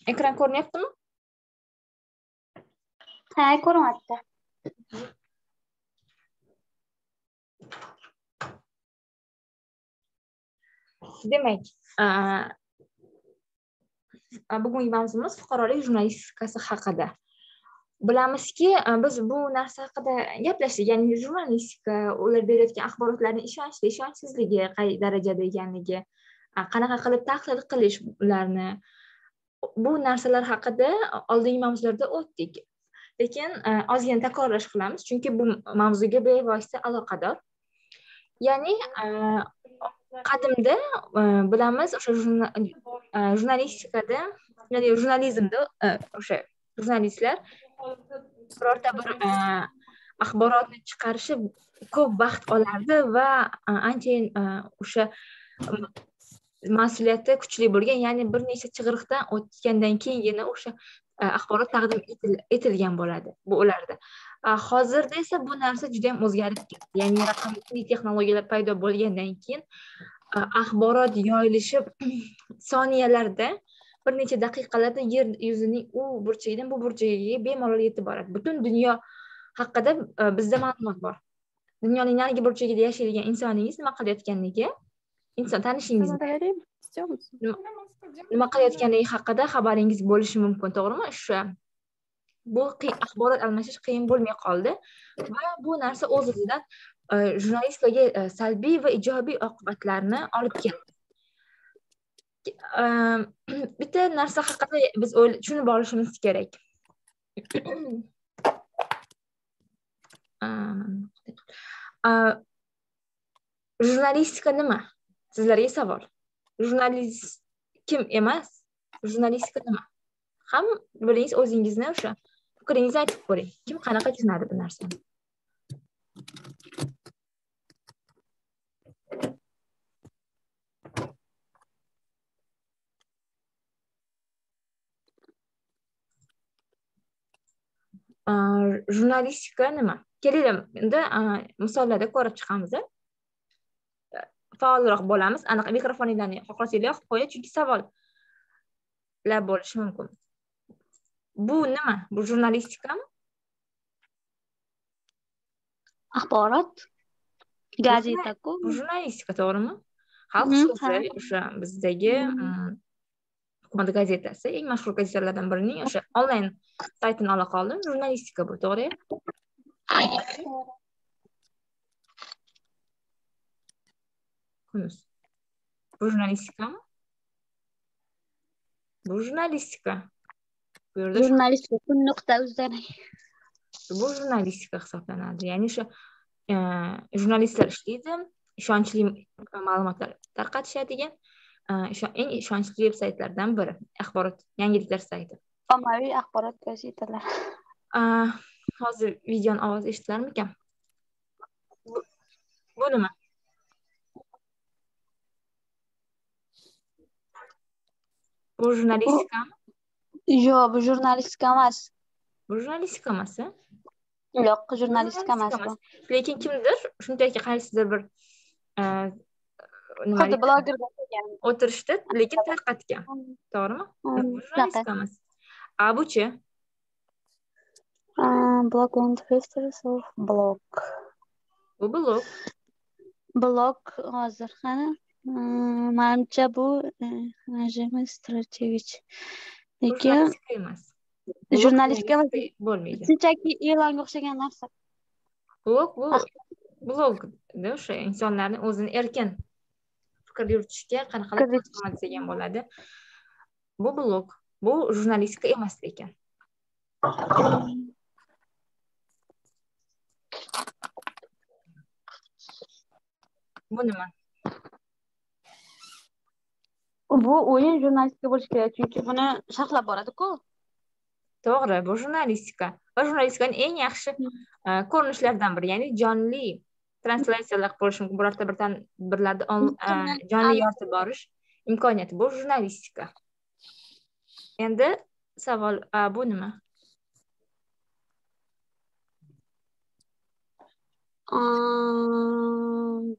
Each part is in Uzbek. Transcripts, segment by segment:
Ekran ko'ryaptimi? Ha, ko'ryapti. Demak, bugungi mavzumiz fuqarolik jurnalistikasi haqida. Bilamizki, biz bu narsa haqida gaplashdik, ya'ni jurnalistika, ular berayotgan axborotlarning ishonchli, ishonchsizligi qay darajada ekanligi, qanaqa qilib tahlil qilish ularni. Bu narsalar haqida oldingi mavzularda o'tdik. Lekin ozgina takrorlash qilamiz, chunki bu mavzuga bevosita aloqador. Ya'ni qadimda bilamiz o'sha jurnalistikada, ya'ni jurnalizmda o'sha jurnalistlar birorta bir axborotni chiqarishi ko'p vaqt olardi va anchayin o'sha mas'uliyati kuchli bo'lgan, ya'ni bir nechta chig'iriqdan o'tgandan keyingina o'sha axborot taqdim etilgan bo'ladi bu ularda. Hozirda esa bu narsa juda ham o'zgarib ketdi. Ya'ni raqamli texnologiyalar paydo bo'lgandan keyin axborot yoyilishi soniyalarda, bir necha daqiqalarda yer yuzining u burchagidan bu burchagiga bemalol yetib boradi. Butun dunyo haqida bizda ma'lumot bor. Dunyoning narigi burchagida yashaydigan insoningiz nima qilayotganligi, inson tanishingizni nima qilayotganligi haqida xabaringiz bo'lishi mumkin, to'g'rimi? O'sha bu axborot almashish qiyin bo'lmay qoldi va bu narsa o'z o'zidan jurnalistikaga salbiy va ijobiy oqibatlarni olib keldi. Bitta narsa haqida biz tushunib olishimiz kerak. Jurnalistika nima? Sizlarga savol. Jurnalist kim emas? Jurnalistika nima? Ham bilingiz, o'zingizni o'sha fikringizni aytib ko'ring. Kim qanaqa tushunadi bu narsani? Jurnalistika nima? Kelinglar, endi misollarda ko'rib chiqamiz. Faolroq bo'lamiz. Anaqa mikrofoninglarni xohlasanglar yoqib qo'ying, chunki savollar bo'lishi mumkin. Bu nima? Bu jurnalistikami? Axborot, gazeta-ku. Bu jurnalistika, to'g'rimi? Xalq so'zi o'sha bizdagi hukumat gazetasi, eng mashhur gazetalardan birining o'sha onlayn saytini ola qoldim. Jurnalistika bu, to'g'ri? Kunuz. Bu jurnalistikami? Bu jurnalistika. Bu yerda Jurnalistika kun.uz. Bu jurnalistika hisoblanadi. Ya'ni o'sha jurnalistlar ishlaydi, ishonchli ma'lumotlar tarqatishadigan eng ishonchli saytlardan biri, axborot, yangiliklar sayti. Ommaviy axborot vositalar. Hozir videoni ovozi eshitilarmikan? Bu nima? Bu jurnalistikami? Yo'q, bu jurnalistika emas. Bu jurnalistika emas. Yo'q, jurnalistika emas bu. Lekin kimdir shunchaki qaysidir bir Xuddi bloger o'tirishdi, lekin tarqatgan. To'g'rimi? Bu jurnalistika emas. Bu-chi? Blog and Histories of Blog. Bu blog. Blog hozir qani? Menimcha bu Strategich. Lekin Jurnalistika emas. jurnalistika bo'lmaydi. Shunchaki e'longa o'xshagan narsa. Blog bu blogda o'sha insonlarning o'zini erkin fikr yuritishga qanaqadir xizmat degan bo'ladi. Bu blog, bu jurnalistika emas lekin. Bu nima? Bu o'yin jurnalistika bo'lishi kerak, chunki buni sharhlab boradi-ku. To'g'ri, bu jurnalistika. Va jurnalistikaning eng yaxshi ko'rinishlaridan biri, ya'ni jonli translyatsiyalar bo'lishi mumkin. Birlarda jonli yoritib borish imkoniyati. Bu jurnalistika. Endi savol, bu nima?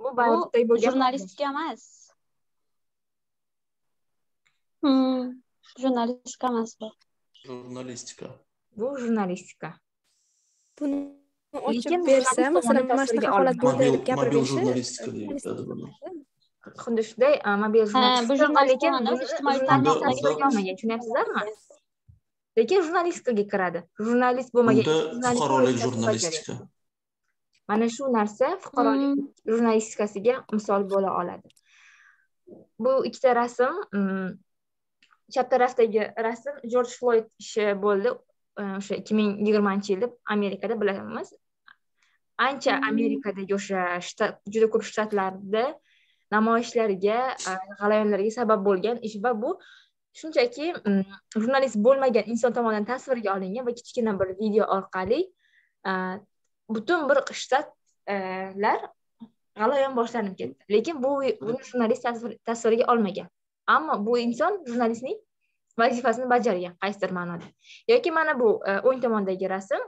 Bu jurnalistika emas. Jurnalistika emas bu. Jurnalistika. Bu jurnalistika. Buni ochib Lekin bersa, jurnalist masalan, tomonidan mana shunaqa tasvirga holat bo'ldi Mobil deb gapirib jurnalistika berishi. deyiladi buni. xuddi shunday mobil Bu jurnalistika va lekin jurnalistikani buni ijtimoiy jurnalist tarmoqlarga tasvirga olmagan, tushunyapsizlarmi? Lekin jurnalistikaga kiradi. Jurnalist bo'lmagan Bunda jurnalist fuqarolik vazifasini jurnalistika. bajaryapti. Mana shu narsa fuqarolik jurnalistikasiga misol bo'la oladi. Bu ikkita rasm, chap tarafdagi rasm Jorj Floyd ishi bo'ldi. O'sha 2020-yilda Amerikada bilamiz. Ancha Amerikadagi o'sha juda ko'p shtatlarda namoyishlarga, g'alayonlarga sabab bo'lgan ish va bu shunchaki jurnalist bo'lmagan inson tomonidan tasvirga olingan va kichkina bir video orqali butun bir shtatlar g'alayon boshlanib ketdi. Lekin buni jurnalist tasvirga olmagan. Ammo bu inson jurnalistning vazifasini bajargan qaysidir ma'noda. Yoki mana bu o'ng tomondagi rasm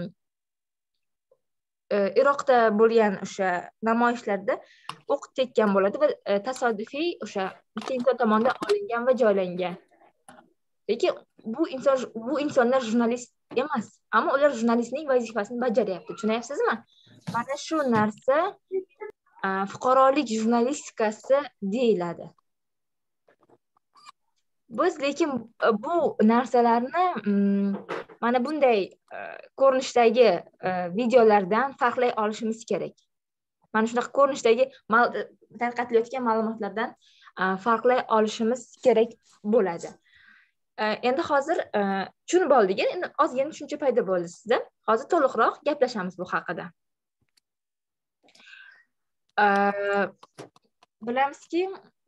Iroqda bo'lgan o'sha namoyishlarda o'q tekkan bo'ladi va tasodifiy o'sha ikki inson tomonidan olingan va joylangan. Lekin bu insonlar jurnalist emas, ammo ular jurnalistning vazifasini bajaryapti. Tushunyapsizmi? Mana shu narsa fuqarolik jurnalistikasi deyiladi. Biz lekin bu narsalarni mana bunday ko'rinishdagi videolardan farqlay olishimiz kerak. Mana shunaqa ko'rinishdagi tarqatilayotgan ma'lumotlardan farqlay olishimiz kerak bo'ladi. Endi hozir tushunib oldik, endi ozgina tushuncha paydo bo'ldi sizda. Hozir to'liqroq gaplashamiz bu haqida. Bilamizki,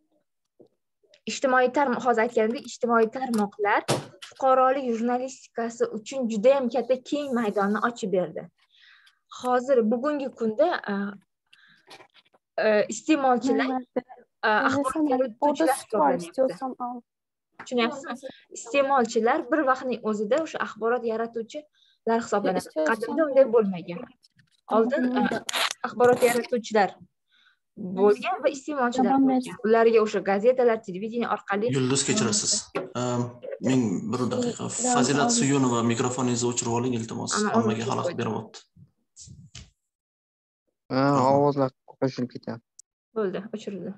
hozir aytganimdek, ijtimoiy tarmoqlar fuqarolik jurnalistikasi uchun juda ham katta keng maydonni ochib berdi. Hozir bugungi kunda iste'molchilar axborot yaratuvchilar hisoblanyapti. Tushunyapsizmi? Iste'molchilar bir vaqtning o'zida o'sha axborot yaratuvchilar hisoblanadi. Qadimda unday bo'lmagan. Oldin axborot yaratuvchilar bo'lgan va iste'molchilar bo'lgan. Ularga o'sha gazetalar, televideniya orqali Yulduz, kechirasiz. Men bir daqiqa. Fazilat Suyunova, mikrofoningizni o'chirib oling, iltimos. Hammaga xalaqit beryapti. Ovozlar qo'shilib ketyapti. Bo'ldi, o'chirildi.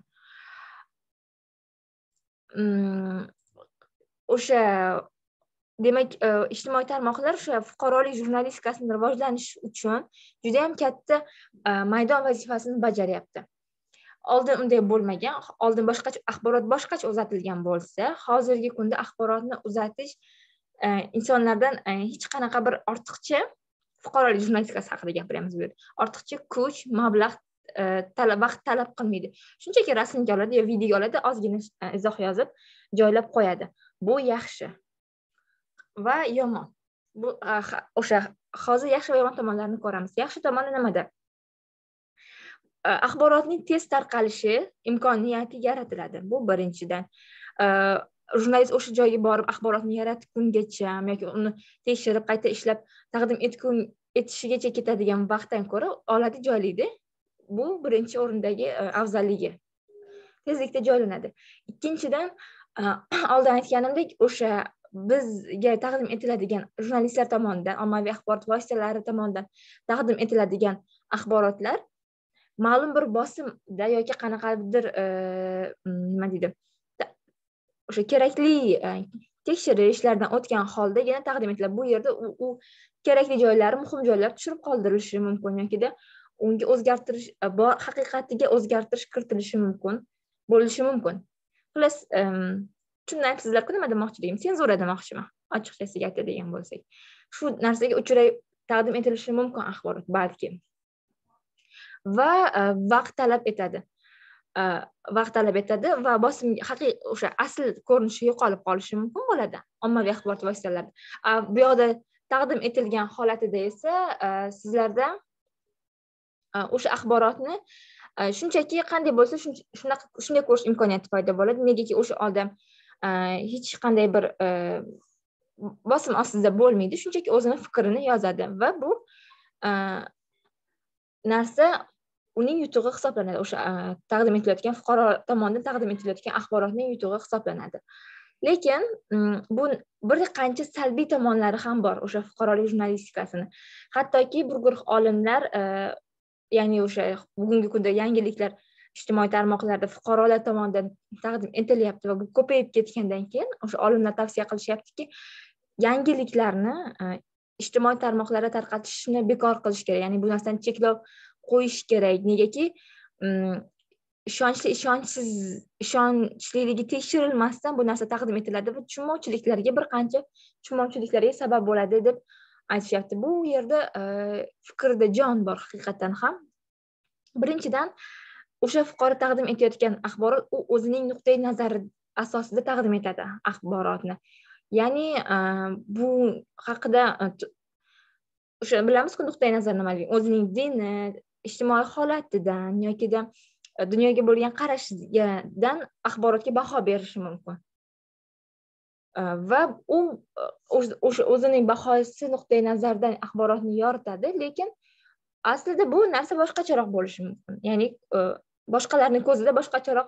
O'sha demak, ijtimoiy tarmoqlar o'sha fuqarolik jurnalistikasini rivojlanish uchun juda ham katta maydon vazifasini bajaryapti. Oldin unday bo'lmagan, oldin axborot boshqacha uzatilgan bo'lsa, hozirgi kunda axborotni uzatish insonlardan hech qanaqa bir ortiqcha fuqarolik jurnalistikasi haqida gapiryapmiz bu yerda. Ortiqcha kuch, mablag' vaqt talab qilmaydi. Shunchaki rasmga oladi yo videoga oladi, ozgina izoh yozib joylab qo'yadi. Bu yaxshi va yomon. Bu o'sha hozir yaxshi va yomon tomonlarini ko'ramiz. Yaxshi tomoni nimada? Axborotning tez tarqalishi imkoniyati yaratiladi. Bu birinchidan. Jurnalist o'sha joyga borib axborotni yaratgungacha yoki uni tekshirib, qayta ishlab taqdim etishigacha ketadigan vaqtdan ko'ra oladi, joylaydi. Bu birinchi o'rindagi afzalligi. Tezlikda joylanadi. Ikkinchidan, oldin aytganimdek, o'sha bizga taqdim etiladigan jurnalistlar tomonidan, ommaviy axborot vositalari tomonidan taqdim etiladigan axborotlar ma'lum bir bosimda yoki qanaqadir nima deydi, o'sha kerakli tekshirishlardan o'tgan holdagina taqdim etiladi. Bu yerda u kerakli joylari, muhim joylar tushirib qoldirilishi mumkin yoki unga o'zgartirish, haqiqatiga o'zgartirish kiritilishi mumkin, bo'lishi mumkin. Xullas, tushunayapsizlar-ku nima demoqchiligim? Senzura demoqchiman, ochiqchasiga aytadigan bo'lsak. Shu narsaga uchray taqdim etilishi mumkin axborot balki. Va vaqt talab etadi. Vaqt talab etadi va bosim o'sha asl ko'rinishi yo'qolib qolishi mumkin bo'ladi ommaviy axborot vositalarida. Bu yoqda taqdim etilgan holatida esa sizlarda o'sha axborotni shunchaki qanday bo'lsa shunday ko'rish imkoniyati paydo bo'ladi. Negaki o'sha odam hech qanday bir bosim ostida bo'lmaydi, shunchaki o'zini fikrini yozadi va bu narsa uning yutug'i hisoblanadi. O'sha taqdim etilayotgan fuqaro tomonidan taqdim etilayotgan axborotning yutug'i hisoblanadi. lekin bu bir qancha salbiy tomonlari ham bor o'sha fuqarolik jurnalistikasini. Hattoki bir guruh olimlar ya'ni o'sha bugungi kunda yangiliklar ijtimoiy tarmoqlarda fuqarolar tomonidan taqdim etilyapti va bu ko'payib ketgandan keyin o'sha olimlar tavsiya qilishyaptiki, yangiliklarni ijtimoiy tarmoqlarda tarqatishni bekor qilish kerak, ya'ni bu narsani cheklov qo'yish kerak. Negaki ishonchliligi tekshirilmasdan bu narsa taqdim etiladi va bir qancha tushunmovchiliklarga sabab bo'ladi deb aytishyapti. Bu yerda fikrda jon bor haqiqatan ham. Birinchidan, o'sha fuqaro taqdim etayotgan axborot u o'zining nuqtai nazari asosida taqdim etadi axborotni. Ya'ni bu haqida o'sha bilamiz-ku, nuqtai nazar nimaligini, o'zining dini, ijtimoiy holatidan yoki dunyoga bo'lgan qarashidan axborotga baho berishi mumkin. Va u o'sha o'zining bahosi nuqtai nazaridan axborotni yoritadi, lekin aslida bu narsa boshqacharoq bo'lishi mumkin. Ya'ni boshqalarning ko'zida boshqacharoq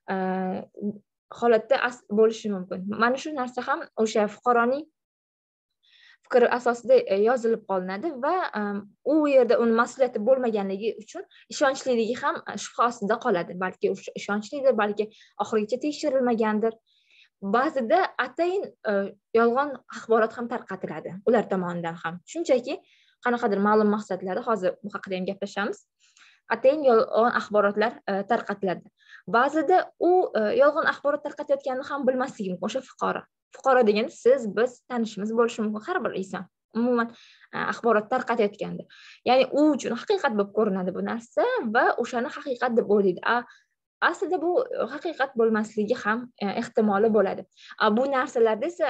holatda bo'lishi mumkin. Mana shu narsa ham o'sha fuqaroning fikri asosida yozilib qolinadi va u yerda uni mas'uliyati bo'lmaganligi uchun ishonchliligi ham shubha ostida qoladi. Balki ishonchlidir, balki oxirigacha tekshirilmagandir. Ba'zida atayin yolg'on axborot ham tarqatiladi ular tomonidan ham. Shunchaki qanaqadir ma'lum maqsadlarda, hozir bu haqida ham gaplashamiz, atayin yolg'on axborotlar tarqatiladi. Ba'zida u yolg'on axborot tarqatayotganini ham bilmasligi mumkin o'sha fuqaro. Fuqaro degani siz, biz, tanishimiz bo'lishi mumkin, har bir inson umuman axborot tarqatayotganda. Ya'ni u uchun haqiqat bo'lib ko'rinadi bu narsa va o'shani haqiqat deb o'ylaydi. Aslida bu haqiqat bo'lmasligi ham ehtimoli bo'ladi. Bu narsalarda esa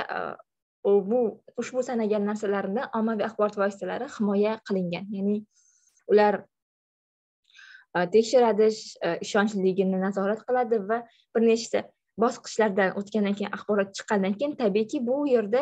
ushbu sanagan narsalarni ommaviy axborot vositalari himoya qilingan. Ya'ni ular tekshiradi, ishonchliligini nazorat qiladi va bir nechta bosqichlardan o'tgandan keyin axborot chiqqandan keyin tabiiyki bu yerda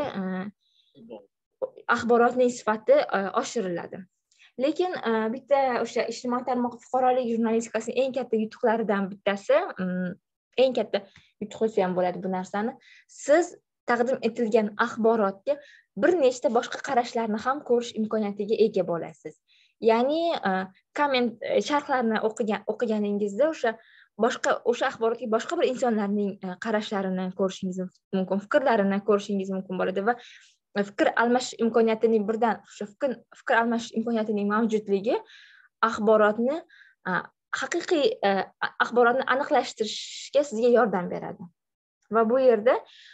axborotning sifati oshiriladi. Lekin bitta o'sha ijtimoiy tarmoq fuqarolik jurnalistikasining eng katta yutuqlaridan bittasi, eng katta yutuqisi ham bo'ladi bu narsani, siz taqdim etilgan axborotga bir nechta boshqa qarashlarni ham ko'rish imkoniyatiga ega bo'lasiz. Ya'ni komment sharhlarni o'qiganingizda o'sha axborotga boshqa bir insonlarning qarashlarini ko'rishingiz mumkin, fikrlarini ko'rishingiz mumkin bo'ladi va fikr almashish imkoniyatining fikr almashish imkoniyatining mavjudligi axborotni haqiqiy axborotni aniqlashtirishga sizga yordam beradi. Va bu yerda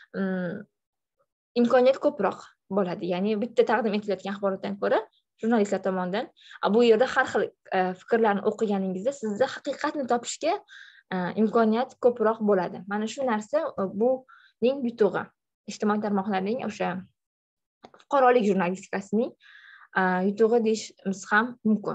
imkoniyat ko'proq bo'ladi. Ya'ni bitta taqdim etilayotgan axborotdan ko'ra jurnalistlar tomonidan bu yerda har xil fikrlarni o'qiganingizda sizda haqiqatni topishga imkoniyat ko'proq bo'ladi. Mana shu narsa buning yutug'i. Ijtimoiy tarmoqlarning o'sha fuqarolik jurnalistikasining yutug'i deyishimiz ham mumkin.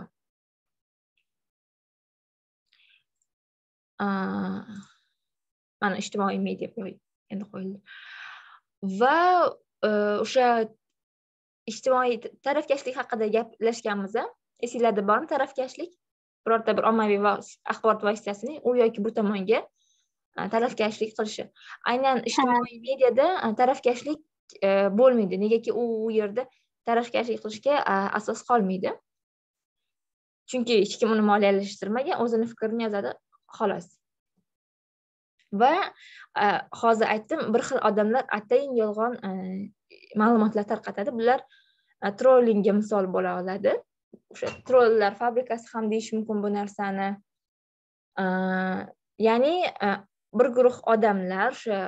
Mana ijtimoiy media endi qo'yildi. Va o'sha ijtimoiy tarafkashlik haqida gaplashganmiz. Esinglarda bormi tarafkashlik? Birorta bir ommaviy axborot vositasining u yoki bu tomonga tarafkashlik qilishi. Aynan ijtimoiy mediada tarafkashlik bo'lmaydi. Negaki u yerda tarafkashlik qilishga asos qolmaydi. Chunki hech kim uni moliyalashtirmagan, o'zini fikrini yozadi, xolos. Va hozir aytdim, bir xil odamlar atayin yolg'on ma'lumotlar tarqatadi. Bular trollingga misol bo'la oladi. O'sha trollar fabrikasi ham deyish mumkin bu narsani. Ya'ni bir guruh odamlar o'sha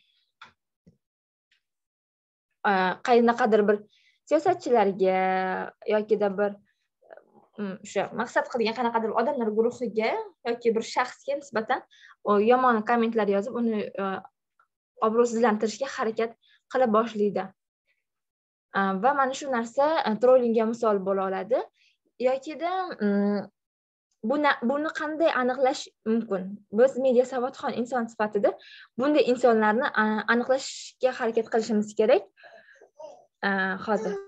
qanaqadir bir siyosatchilarga yokida bir o'sha maqsad qilgan qanaqadir odamlar guruhiga yoki bir shaxsga nisbatan yomon kommentlar yozib, uni obro'sizlantirishga harakat qila boshlaydi. Va mana shu narsa trollingga misol bo'la oladi. Yokida buni qanday aniqlash mumkin? Biz media savodxon inson sifatida bunday insonlarni aniqlashga harakat qilishimiz kerak. Hozir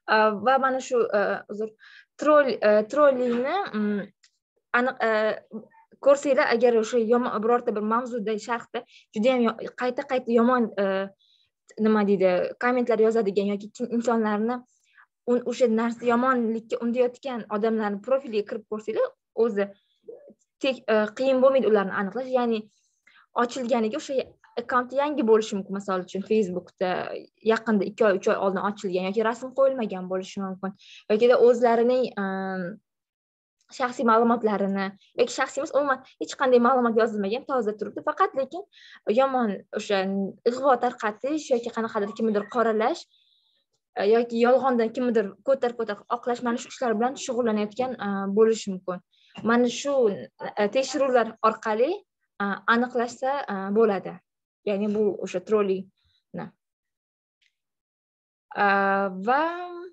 va mana shu uzr trollingni aniq ko'rsanglar agar o'sha yomon birorta bir mavzuda sharhda juda ham qayta yomon nima deydi kommentlar yozadigan yoki insonlarni o'sha narsa yomonlikka undayotgan odamlarni profiliga kirib ko'rsanglar o'zi qiyin bo'lmaydi ularni aniqlash, ya'ni ochilganiga o'sha akkaunt yangi bo'lishi mumkin, misol uchun Facebookda yaqinda 2 oy 3 oy oldin ochilgan yoki rasm qo'yilmagan bo'lishi mumkin, yokida o'zlarining shaxsiy ma'lumotlarini yoki shaxsiy emas, umuman hech qanday ma'lumot yozilmagan, toza turibdi, faqat lekin yomon o'sha ig'vo tarqatish yoki qanaqadir kimnidir qoralash yoki yolg'ondan kimnidir ko'tarib oqlash, mana shu ishlar bilan shug'ullanayotgan bo'lishi mumkin. Mana shu tekshiruvlar orqali aniqlashsa bo'ladi. Ya'ni bu o'sha trollingni. Va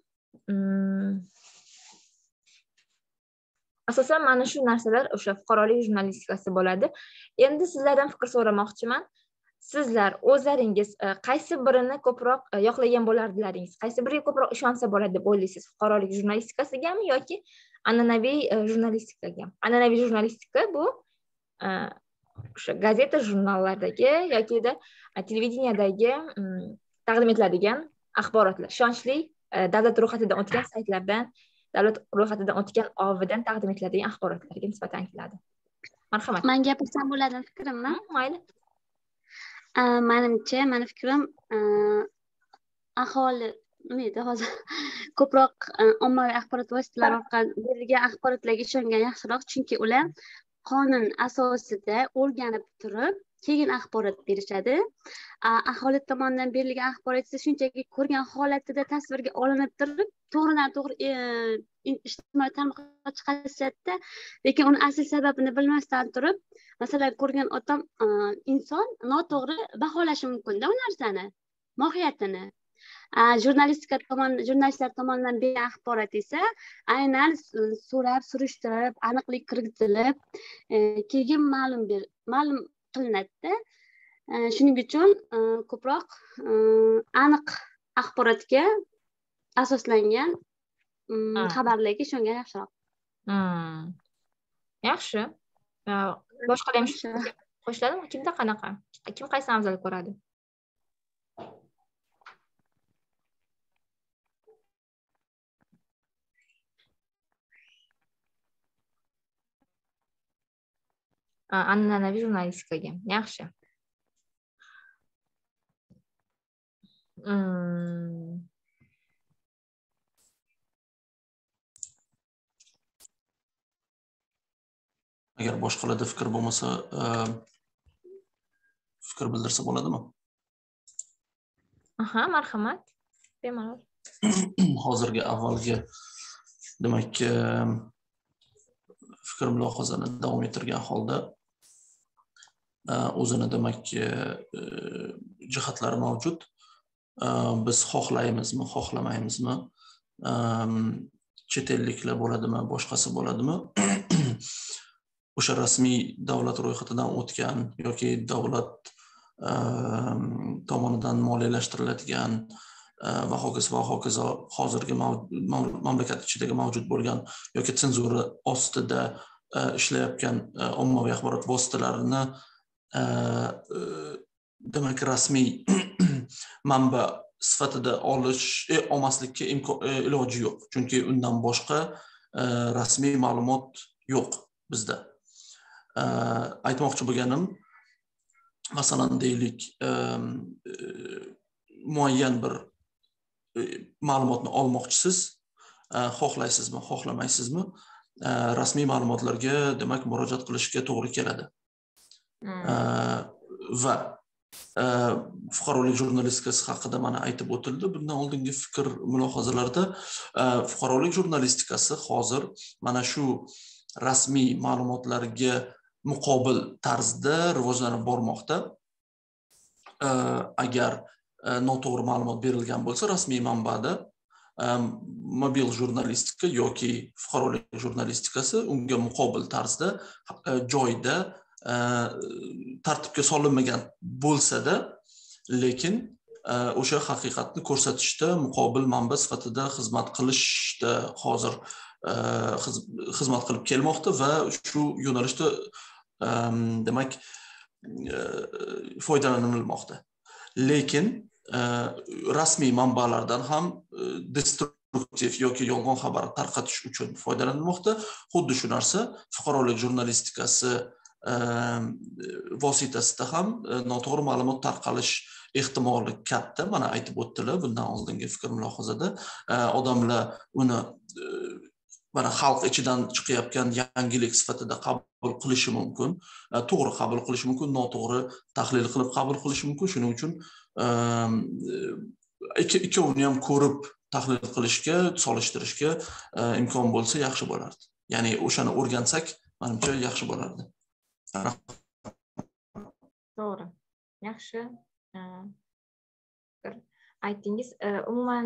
asosan mana shu narsalar o'sha fuqarolik jurnalistikasi bo'ladi. Endi sizlardan fikr so'ramoqchiman. Sizlar o'zlaringiz qaysi birini ko'proq yoqlagan bo'lardilaringiz? Qaysi biriga ko'proq ishonsa bo'ladi deb o'ylaysiz? Fuqarolik jurnalistigasigami yoki an'anaviy jurnalistikaga? An'anaviy jurnalistika bu o'sha gazeta jurnallardagi yokida televideniyadagi taqdim etiladigan axborotlar, ishonchli davlat ro'yxatidan o'tgan saytlardan, davlat ro'yxatidan o'tgan OVdan taqdim etiladigan axborotlarga nisbatan keladi. Marhamat. Men gapirsam bo'ladimi fikrimni? Mayli. Menimcha, meni fikrim aholi nima hozir ko'proq ommaviy axborot vositalari orqali berilgan axborotlarga ishongan yaxshiroq, chunki ular qonun asosida o'rganib turib keyin axborot berishadi. Aholi tomonidan berilgan axborot esa shunchaki ko'rgan holatida tasvirga olinib turib, to'g'ridan-to'g'ri ijtimoiy tarmoqqa chiqarishadi, lekin uni asl sababini bilmasdan turib, masalan, ko'rgan odam inson noto'g'ri baholashi mumkin-da u narsani, mohiyatini. Jurnalistlar tomonidan berilgan axborot esa aynan so'rab, surishtirib, aniqlik kiritilib, keyin ma'lum qilinadi. Shuning uchun ko'proq aniq axborotga asoslangan xabarlarga ishongan yaxshiroq. Yaxshi. Boshqalar ham qo'shiladimi? Kimda qanaqa? Kim qaysini afzal ko'radi? An'anaviy jurnalistikaga. Yaxshi. Agar boshqalarda fikr bo'lmasa, fikr bildirsa bo'ladimi? Aha, marhamat. Bemalol. Hozirgi avvalgi demak fikr mulohazani davom ettirgan holda o'zini demak jihatlari mavjud. Biz xohlaymizmi, xohlamaymizmi, chet elliklar bo'ladimi, boshqasi bo'ladimi, o'sha rasmiy davlat ro'yxatidan o'tgan yoki davlat tomonidan moliyalashtiriladigan va hokazo hozirgi mamlakat ichidagi mavjud bo'lgan yoki senzura ostida ishlayotgan ommaviy axborot vositalarini demak rasmiy manba sifatida olmaslikka iloji yo'q, chunki undan boshqa rasmiy ma'lumot yo'q bizda. Aytmoqchi bo'lganim, masalan deylik, muayyan bir ma'lumotni olmoqchisiz, xohlaysizmi, xohlamaysizmi, rasmiy ma'lumotlarga demak murojaat qilishga to'g'ri keladi. Va fuqarolik jurnalistikasi haqida mana aytib o'tildi. Bundan oldingi fikr mulohazalarda fuqarolik jurnalistikasi hozir mana shu rasmiy ma'lumotlarga muqobil tarzda rivojlanib bormoqda. Agar noto'g'ri ma'lumot berilgan bo'lsa rasmiy manbada mobil jurnalistika yoki fuqarolik jurnalistikasi unga muqobil tarzda joyda tartibga solinmagan bo'lsa-da, lekin o'sha haqiqatni ko'rsatishda muqobil manba sifatida xizmat qilishda hozir xizmat qilib kelmoqda va shu yo'nalishda demak foydalanilmoqda. Lekin rasmiy manbalardan ham destruktiv yoki yolg'on xabar tarqatish uchun foydalanilmoqda. Xuddi shu narsa fuqarolik jurnalistikasi vositasida ham noto'g'ri ma'lumot tarqalish ehtimoli katta. Mana aytib o'tdilar bundan oldingi fikr mulohazada. Odamlar uni mana xalq ichidan chiqayotgan yangilik sifatida qabul qilishi mumkin, to'g'ri qabul qilishi mumkin, noto'g'ri tahlil qilib qabul qilishi mumkin. Shuning uchun ikkovini ham ko'rib tahlil qilishga, solishtirishga imkon bo'lsa yaxshi bo'lardi. Ya'ni o'shani o'rgansak, menimcha yaxshi bo'lardi. To'g'ri. Yaxshi. Aytingiz, umuman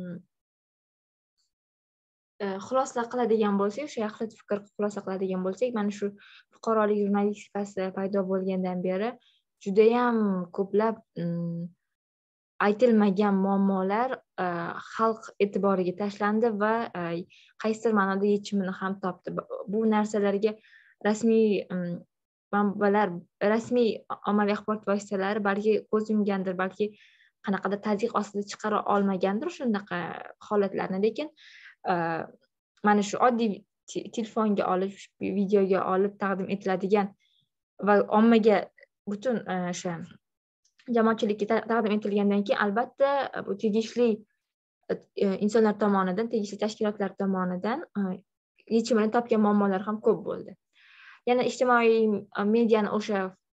xulosa qiladigan bo'lsak, o'sha yaxlit fikr xulosa qiladigan bo'lsak, mana shu fuqarolik jurnalistikasi paydo bo'lgandan beri juda ham ko'plab aytilmagan muammolar xalq e'tiboriga tashlandi va qaysidir ma'noda yechimini ham topdi. Bu narsalarga rasmiy manbalar, rasmiy ommaviy axborot vositalari balki ko'z yumgandir, balki qanaqadir tazyiq ostida chiqara olmagandir shunaqa holatlarni, lekin mana shu oddiy telefonga olib, videoga olib taqdim etiladigan va ommaga butun o'sha jamoatchilikka taqdim etilgandan keyin albatta bu tegishli insonlar tomonidan, tegishli tashkilotlar tomonidan yechimini topgan muammolar ham ko'p bo'ldi. Yana ijtimoiy mediani o'sha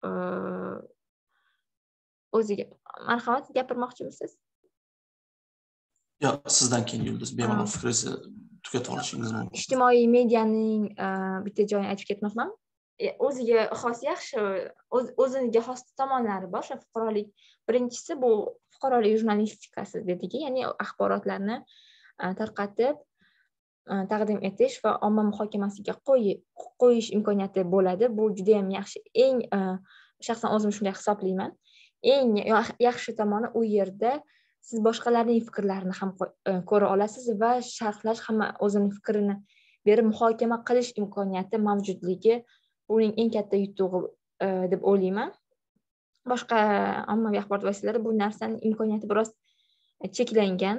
o'ziga marhamat gapirmoqchimisiz? Yo'q, sizdan keyin Yulduz, bemalol fikringizni tugatib olishingiz mumkin. Ijtimoiy medianing bitta joyini aytib ketmoqman. O'ziga xos yaxshi, o'ziga xos tomonlari bor. Fuqarolik, birinchisi bu fuqarolik jurnalistikasi dedik, ya'ni axborotlarni tarqatib taqdim etish va omma muhokamasiga qo'yish imkoniyati bo'ladi. Bu juda ham yaxshi. Eng shaxsan o'zim shunday hisoblayman. Eng yaxshi tomoni u yerda siz boshqalarning fikrlarini ham ko'ra olasiz va sharhlash, hamma o'zining fikrini berib muhokama qilish imkoniyati mavjudligi buning eng katta yutug'i deb o'ylayman. Boshqa ommaviy axborot vositalari bu narsaning imkoniyati biroz cheklangan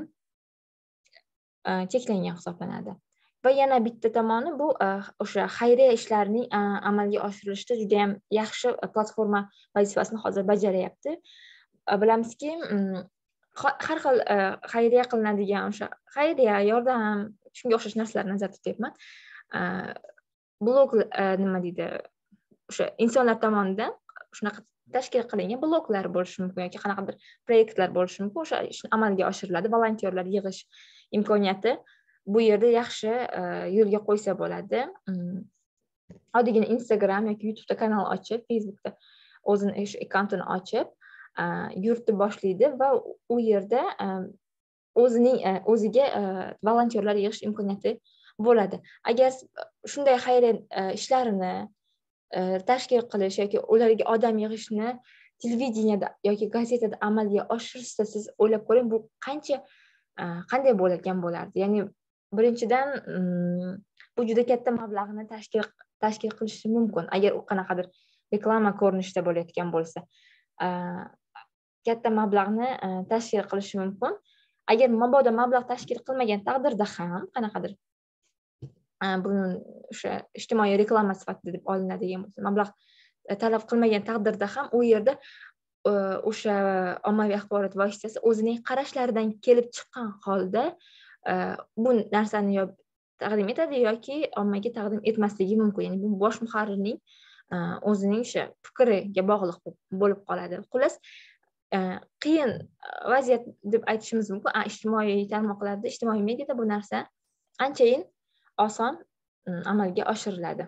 hisoblanadi. Va yana bitta tomoni bu o'sha xayriya ishlarining amalga oshirilishida juda ham yaxshi platforma vazifasini hozir bajaryapti. Bilamizki, har xil xayriya qilinadigan o'sha xayriya, yordam, shunga o'xshash narsalarni nazarda tutyapman. Blog nima deydi? O'sha insonlar tomonidan shunaqa tashkil qilingan bloglar bo'lishi mumkin yoki qanaqadir proyektlar bo'lishi mumkin. O'sha ishni amalga oshiriladi, volontyorlar yig'ish imkoniyati bu yerda yaxshi yo'lga qo'ysa bo'ladi. Oddiygina Instagram yoki YouTube'da kanal ochib, Facebook'da o'zini akkauntini ochib yuritib boshlaydi va u yerda o'ziga volontyorlar yig'ish imkoniyati bo'ladi. Agar shunday xayriya ishlarini tashkil qilish yoki ularga odam yig'ishni televideniyada yoki gazetada amalga oshirsa, siz o'ylab ko'ring, bu qanday bo'lgan bo'lardi. Ya'ni birinchidan bu juda katta mablag'ni tashkil qilishi mumkin agar u qanaqadir reklama ko'rinishida bo'layotgan bo'lsa. Katta mablag'ni tashkil qilishi mumkin. Agar mabodo mablag' tashkil qilmagan taqdirda ham qanaqadir buni o'sha ijtimoiy reklama sifatida deb olinadigan bo'lsa, mablag' talab qilmagan taqdirda ham u yerda o'sha ommaviy axborot vositasi o'zining qarashlaridan kelib chiqqan holda bu narsani yo taqdim etadi yoki ommaga taqdim etmasligi mumkin. Ya'ni bu bosh muharrirning o'zining o'sha fikriga bog'liq bo'lib qoladi. Xullas, qiyin vaziyat deb aytishimiz mumkin. Ijtimoiy tarmoqlarda, ijtimoiy mediada bu narsa anchayin oson amalga oshiriladi.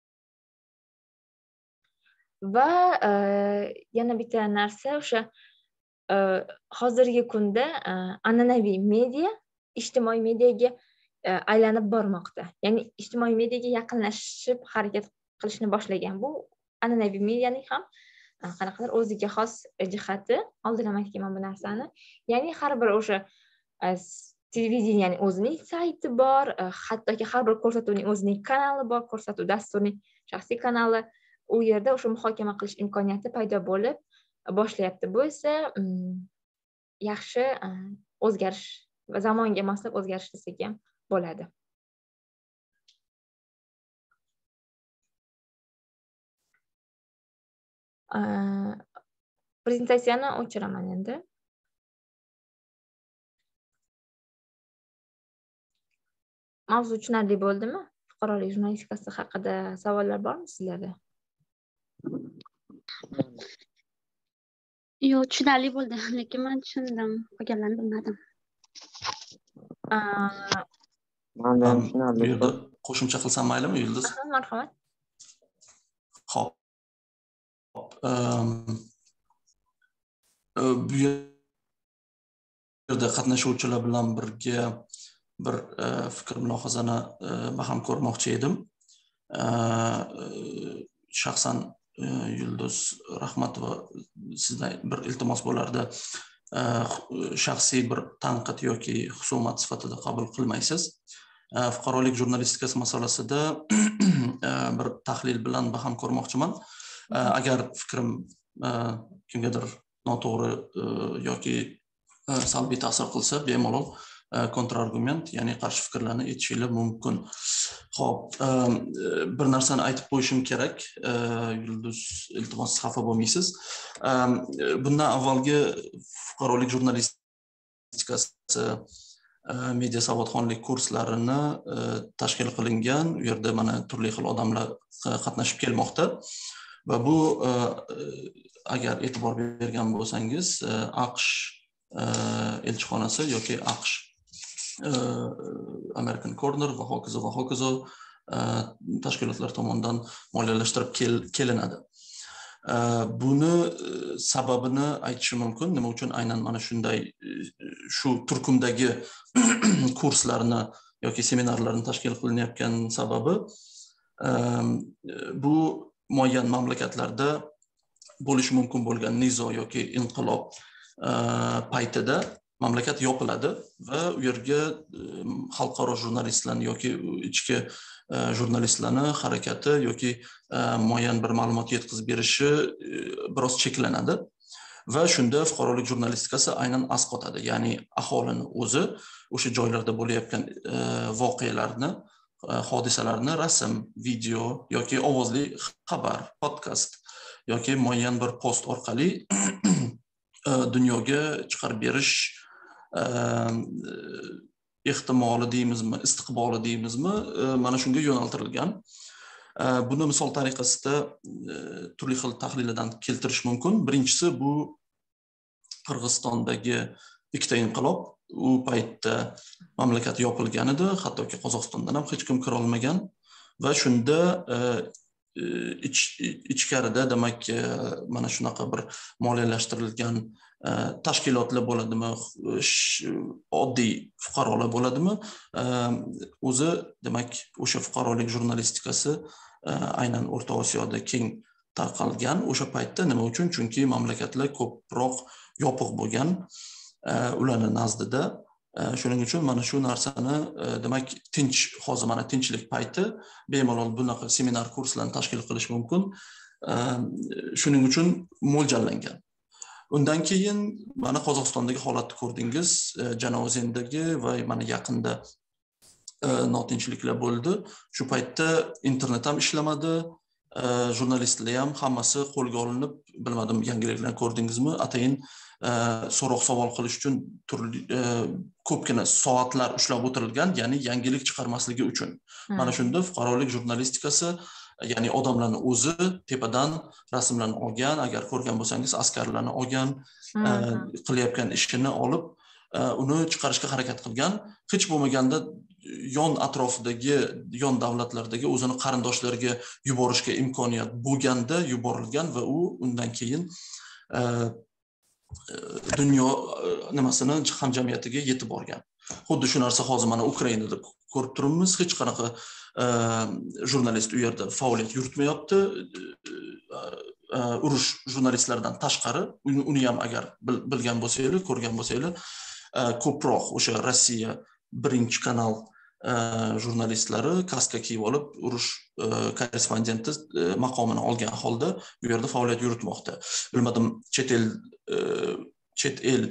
Va yana bitta narsa, o'sha hozirgi kunda an'anaviy media ijtimoiy mediaga aylanib bormoqda. Ya'ni ijtimoiy mediaga yaqinlashib harakat qilishni boshlagan. Bu an'anaviy medianing ham qanaqadir o'ziga xos jihati, oldinlab aytganman bu narsani. Ya'ni har bir o'sha televideniyaning o'zining sayti bor, hattoki har bir ko'rsatuvning o'zining kanali bor, ko'rsatuv dasturning shaxsiy kanali. U yerda o'sha muhokama qilish imkoniyati paydo bo'lib boshlayapti. Bu esa yaxshi o'zgarish va zamonga moslab o'zgarish desak ham bo'ladi. Prezentatsiyani o'chiraman endi. Mavzu tushunarli bo'ldimi? Fuqarolik jurnalistikasi haqida savollar bormi sizlarda? Yo'q, tushunarli bo'ldi, lekin men tushundim, qolganlarni bilmadim. Manda ham tushunarli Bu yerda bo'ldi. qo'shimcha qilsam maylimi, Yulduz? Marhamat. Xo'p. Bu yerda qatnashuvchilar bilan birga bir fikr mulohazani baham ko'rmoqchi edim. Shaxsan Yulduz Rahmatova, sizdan bir iltimos bo'lardi. Shaxsiy bir tanqid yoki husumat sifatida qabul qilmaysiz. Fuqarolik jurnalistikasi masalasida bir tahlil bilan baham ko'rmoqchiman. Agar fikrim kimgadir noto'g'ri yoki salbiy ta'sir qilsa, bemalol kontrargument, ya'ni qarshi fikrlarni aytishingiz mumkin. Xo'p, bir narsani aytib qo'yishim kerak. Yulduz, iltimos xafa bo'lmaysiz. Bundan avvalgi fuqarolik jurnalistikasi media savodxonlik kurslarini tashkil qilingan. U yerda mana turli xil odamlar qatnashib kelmoqda. Va bu agar e'tibor bergan bo'lsangiz, AQSh elchixonasi yoki AQSh American Corner va hokazo tashkilotlar tomonidan moliyalashtirib kelinadi. Buni sababini aytishim mumkin. Nima uchun aynan mana shunday shu turkumdagi kurslarni yoki seminarlarni tashkil qilinayotgan sababi bu muayyan mamlakatlarda bo'lishi mumkin bo'lgan nizo yoki inqilob paytida mamlakat yopiladi va u yerga xalqaro jurnalistlarni yoki ichki jurnalistlarni harakati yoki muayyan bir ma'lumot yetkazib berishi biroz cheklanadi va shunda fuqarolik jurnalistikasi aynan asqotadi. Ya'ni aholini o'zi o'sha joylarda bo'layotgan voqealarni, hodisalarni rasm, video yoki ovozli xabar, podkast yoki muayyan bir post orqali dunyoga chiqarib berish ehtimoli deymizmi, istiqboli deymizmi, mana shunga yo'naltirilgan. Buni misol tariqasida turli xil tahlillardan keltirish mumkin. Birinchisi bu Qirg'izistondagi ikkita inqilob. U paytda mamlakat yopilgan edi, hattoki Qozog'istondan ham hech kim kira olmagan va shunda ichkarida demak mana shunaqa bir moliyalashtirilgan tashkilotlar bo'ladimi, oddiy fuqarolar bo'ladimi, o'zi demak o'sha fuqarolik jurnalistikasi aynan O'rta Osiyoda keng tarqalgan. O'sha paytda nima uchun? Chunki mamlakatlar ko'proq yopiq bo'lgan ularning nazdida. Shuning uchun mana shu narsani demak hozir mana tinchlik payti bemalol bunaqa seminar kurslarni tashkil qilish mumkin. Shuning uchun mo'ljallangan. Undan keyin mana Qozog'istondagi holatni ko'rdingiz, Janozendagi va mana yaqinda notinchliklar bo'ldi. Shu paytda internet ham ishlamadi, jurnalistlar ham hammasi qo'lga olinib, bilmadim yangiliklarni ko'rdingizmi, atayin so'roq savol qilish uchun turli ko'pgina soatlar ushlab o'tirilgan, ya'ni yangilik chiqarmasligi uchun. Mana shunda fuqarolik jurnalistikasi, ya'ni odamlarni o'zi tepadan rasmlarni olgan, agar ko'rgan bo'lsangiz, askarlarni olgan, qilayotgan ishini olib, uni chiqarishga harakat qilgan. Hech bo'lmaganda yon atrofidagi, yon davlatlardagi o'zini qarindoshlariga yuborishga imkoniyat bo'lganda yuborilgan va u undan keyin dunyo nimasini hamjamiyatiga yetib borgan. Xuddi shu narsa hozir mana Ukrainada ko'rib turibmiz. Hech qanaqa jurnalist u yerda faoliyat yuritmayapti. urush jurnalistlaridan tashqari, uni ham agar bilgan bo'lsanglar, ko'rgan bo'lsanglar, ko'proq o'sha Rossiya birinchi kanal jurnalistlari kaska kiyib olib, urush korrespondenti maqomini olgan holda bu yerda faoliyat yuritmoqda. Bilmadim, chet el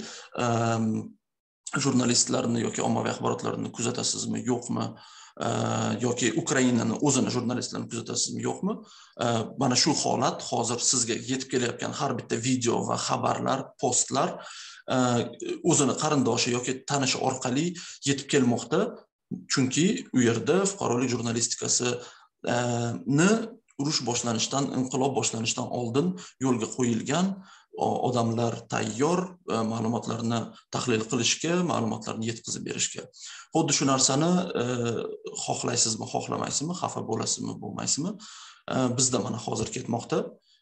jurnalistlarini yoki ommaviy axborotlarini kuzatasizmi, yo'qmi? Yoki Ukrainani o'zini jurnalistlarini kuzatasizmi, yo'qmi? Mana shu holat hozir sizga yetib kelayotgan har bitta video va xabarlar, postlar o'zini qarindoshi yoki tanishi orqali yetib kelmoqda. Chunki u yerda fuqarolik jurnalistikasini urush boshlanishidan, inqilob boshlanishidan oldin yo'lga qo'yilgan odamlar tayyor ma'lumotlarni tahlil qilishga, ma'lumotlarni yetkazib berishga. Xuddi shu narsani xohlaysizmi, xohlamaysizmi, xafa bo'lasizmi, bo'lmaysizmi? Bizda mana hozir ketmoqda.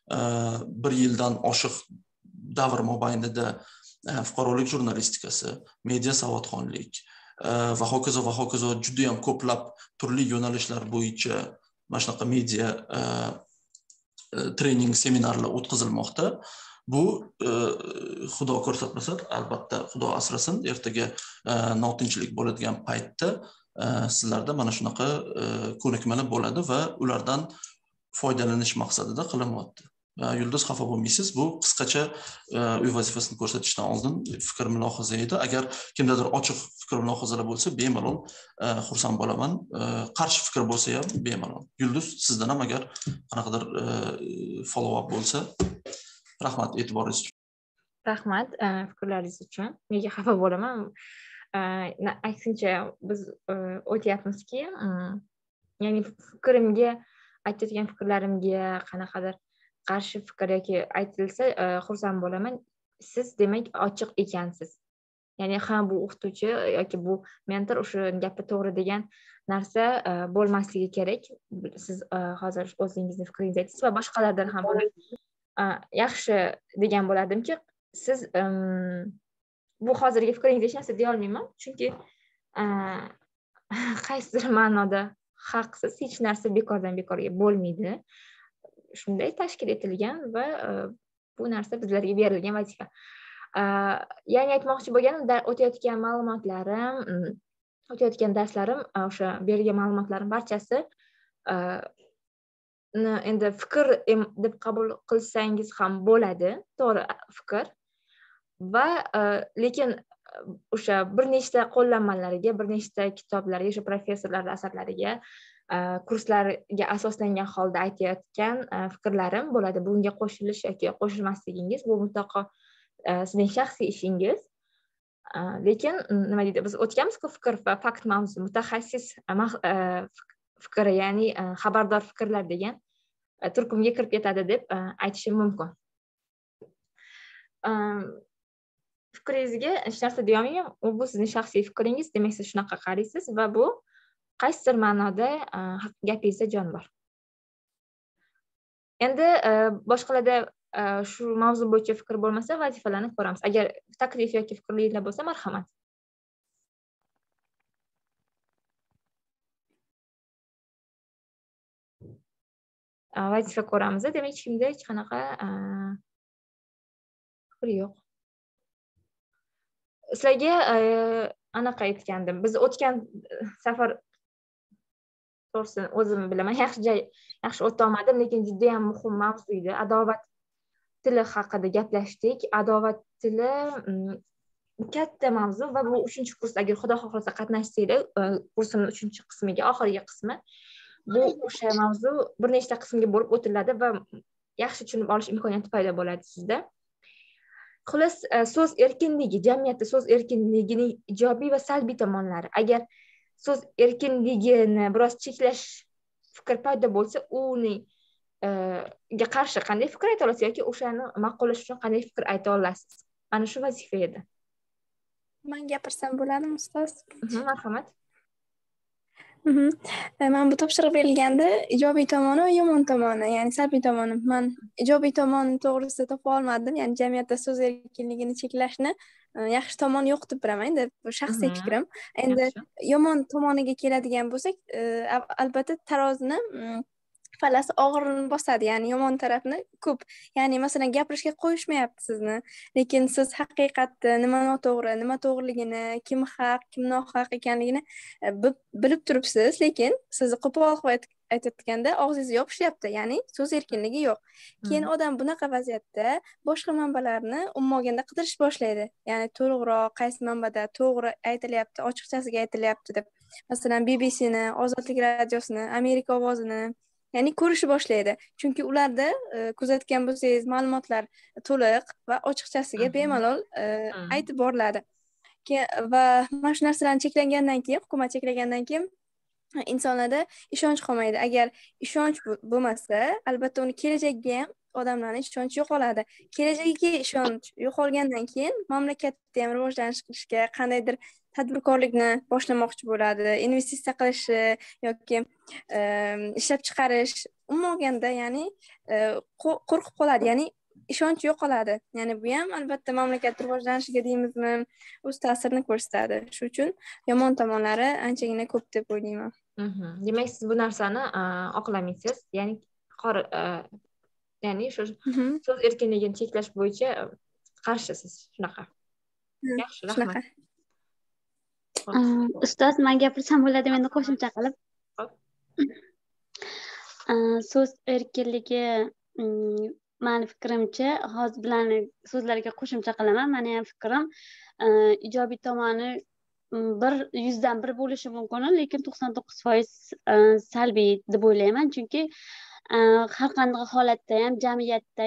1 yildan oshiq davr mobaynida fuqarolik jurnalistikasi, media savodxonlik va hokazo juda ham ko'plab turli yo'nalishlar bo'yicha mana shunaqa media trening seminarlar o'tkazilmoqda. Bu xudo ko'rsatmasa, albatta xudo asrasin, ertaga notinchlik bo'ladigan paytda sizlarda mana shunaqa ko'nikmalar bo'ladi va ulardan foydalanish maqsadida qilinyapti. Yulduz, xafa bo'lmaysiz, bu qisqacha uy vazifasini ko'rsatishdan oldin fikr mulohaza edi. Agar kimdadir ochiq fikr mulohazalar bo'lsa, bemalol xursand bo'laman. Qarshi fikr bo'lsa ham bemalol. Yulduz, sizdan ham agar qanaqadir follow up bo'lsa, rahmat e'tiboringiz uchun. Rahmat fikrlaringiz uchun. Nega xafa bo'laman? Aksincha biz o'tyapmizki, ya'ni fikrimga, aytayotgan fikrlarimga qanaqadir qarshi fikr yoki aytilsa xursand bo'laman. Siz demak ochiq ekansiz. Ya'ni ha, bu o'qituvchi yoki bu mentor o'sha gapi to'g'ri degan narsa bo'lmasligi kerak. Siz hozir o'zingizning fikringizni aytdingiz va boshqalardan ham buni yaxshi degan bo'ladimki, siz bu hozirgi fikringiz hech narsa deya olmayman, chunki qaysidir ma'noda haqsiz, hech narsa bekordan bekorga bo'lmaydi. Shunday tashkil etilgan va bu narsa bizlarga berilgan vazifa. Ya'ni aytmoqchi bo'lganim, o'tayotgan ma'lumotlarim, o'tayotgan darslarim, o'sha berilgan ma'lumotlarim barchasi endi fikr deb qabul qilsangiz ham bo'ladi, to'g'ri fikr. Va lekin o'sha bir nechta qo'llanmalarga, bir nechta kitoblarga, o'sha professorlar asarlariga, kurslarga asoslangan holda aytayotgan fikrlarim bo'ladi. Bunga qo'shilish yoki qo'shilmasligingiz bu mutlaqo sizning shaxsiy ishingiz. Lekin nima deydi, biz o'tganmiz-ku fikr va fakt mavzu, mutaxassis fikr, ya'ni xabardor fikrlar degan turkumga kirib ketadi deb aytishim mumkin. Fikringizga hech narsa deya olmayman, bu sizning shaxsiy fikringiz, demak siz shunaqa qaraysiz va bu qaysidir ma'noda gapingizda jon bor. Endi boshqalarda shu mavzu bo'yicha fikr bo'lmasa, vazifalarni ko'ramiz. Agar taklif yoki fikrlar bo'lsa, marhamat. Vazifa ko'ramiz. Demak, hech kimda hech qanaqa fikr yo'q. Sizlarga anaqa aytgandim. Biz o'tgan safar to'g'risini o'zim bilaman, yaxshi o'ta olmadim, lekin juda ham muhim mavzu edi. Adovat tili haqida gaplashdik. Adovat tili katta mavzu va bu 3-kurs, agar Xudo xohlasa qatnashsanglar, kursimning 3-qismiga, oxirgi qismi, bu o'sha mavzu bir nechta qismga bo'lib o'tiladi va yaxshi tushunib olish imkoniyati paydo bo'ladi sizda. Xullas, so'z erkinligi, jamiyatda so'z erkinligining ijobiy va salbiy tomonlari. Agar so'z erkinligini biroz cheklash fikr paydo bo'lsa, uning ga qarshi qanday fikr ayta olasiz yoki o'shani ma'qullash uchun qanday fikr ayta olasiz? Ana shu vazifa edi. Men gapirsam bo'ladimi, ustoz? Marhamat. Men bu topshiriq berilganda ijobiy tomoni va yomon tomoni, ya'ni salbiy tomoni. Men ijobiy tomoni to'g'risida topa olmadim, ya'ni jamiyatda so'z erkinligini cheklashni yaxshi tomoni yo'q deb bilaman, deb shaxsiy fikrim. Endi yomon tomoniga keladigan bo'lsak, albatta tarozini palasi og'irini bosadi, ya'ni yomon tarafni ko'p. Ya'ni masalan gapirishga qo'yishmayapti sizni, lekin siz haqiqatni, nima noto'g'ri, nima to'g'riligini, kim haq, kim nohaq ekanligini bilib turibsiz, lekin sizni qo'pol qilib aytayotganda og'zingizni yopishyapti, ya'ni so'z erkinligi yo'q. Keyin odam bunaqa vaziyatda boshqa manbalarni umuman qidirish boshlaydi, ya'ni to'liqroq qaysi manbada to'g'ri aytilyapti, ochiqchasiga aytilyapti deb. Masalan BBCni, Ozodlik radiosini, Amerika ovozini, ya'ni ko'rishni boshlaydi. Chunki ularda kuzatgan bo'lsangiz ma'lumotlar to'liq va ochiqchasiga bemalol aytib boriladi. Va mana shu narsalarni cheklagandan keyin, hukumat cheklagandan keyin insonlarda ishonch qolmaydi. Agar ishonch bo'lmasa, albatta uni kelajagiga ham odamlarning ishonchi yo'qoladi. Kelajagiga ishonch yo'qolgandan keyin mamlakatda ham rivojlanish qilishga, qandaydir tadbirkorlikni boshlamoqchi bo'ladi, investitsiya qilishi yoki ishlab chiqarish umuman ya'ni qo'rqib qoladi, ya'ni ishonch yo'qoladi. Ya'ni bu ham albatta mamlakat rivojlanishiga deymizmi, o'z ta'sirini ko'rsatadi. Shuning uchun yomon tomonlari anchagina ko'p deb o'ylayman. Demak, siz bu narsani oqlamaysiz, ya'ni ya'ni shu so'z erkinligini cheklash bo'yicha qarshisiz, shunaqa. Yaxshi, rahmat. Ustoz, men gapirsam bo'ladimi endi qo'shimcha qilib? So'z erkinligi meni fikrimcha, hozir bilan so'zlarga qo'shimcha qilaman. Meni ham fikrim ijobiy tomoni 100dan 1 bo'lishi mumkin, lekin 99% salbiy deb o'ylayman. Chunki har qanday holatda ham jamiyatda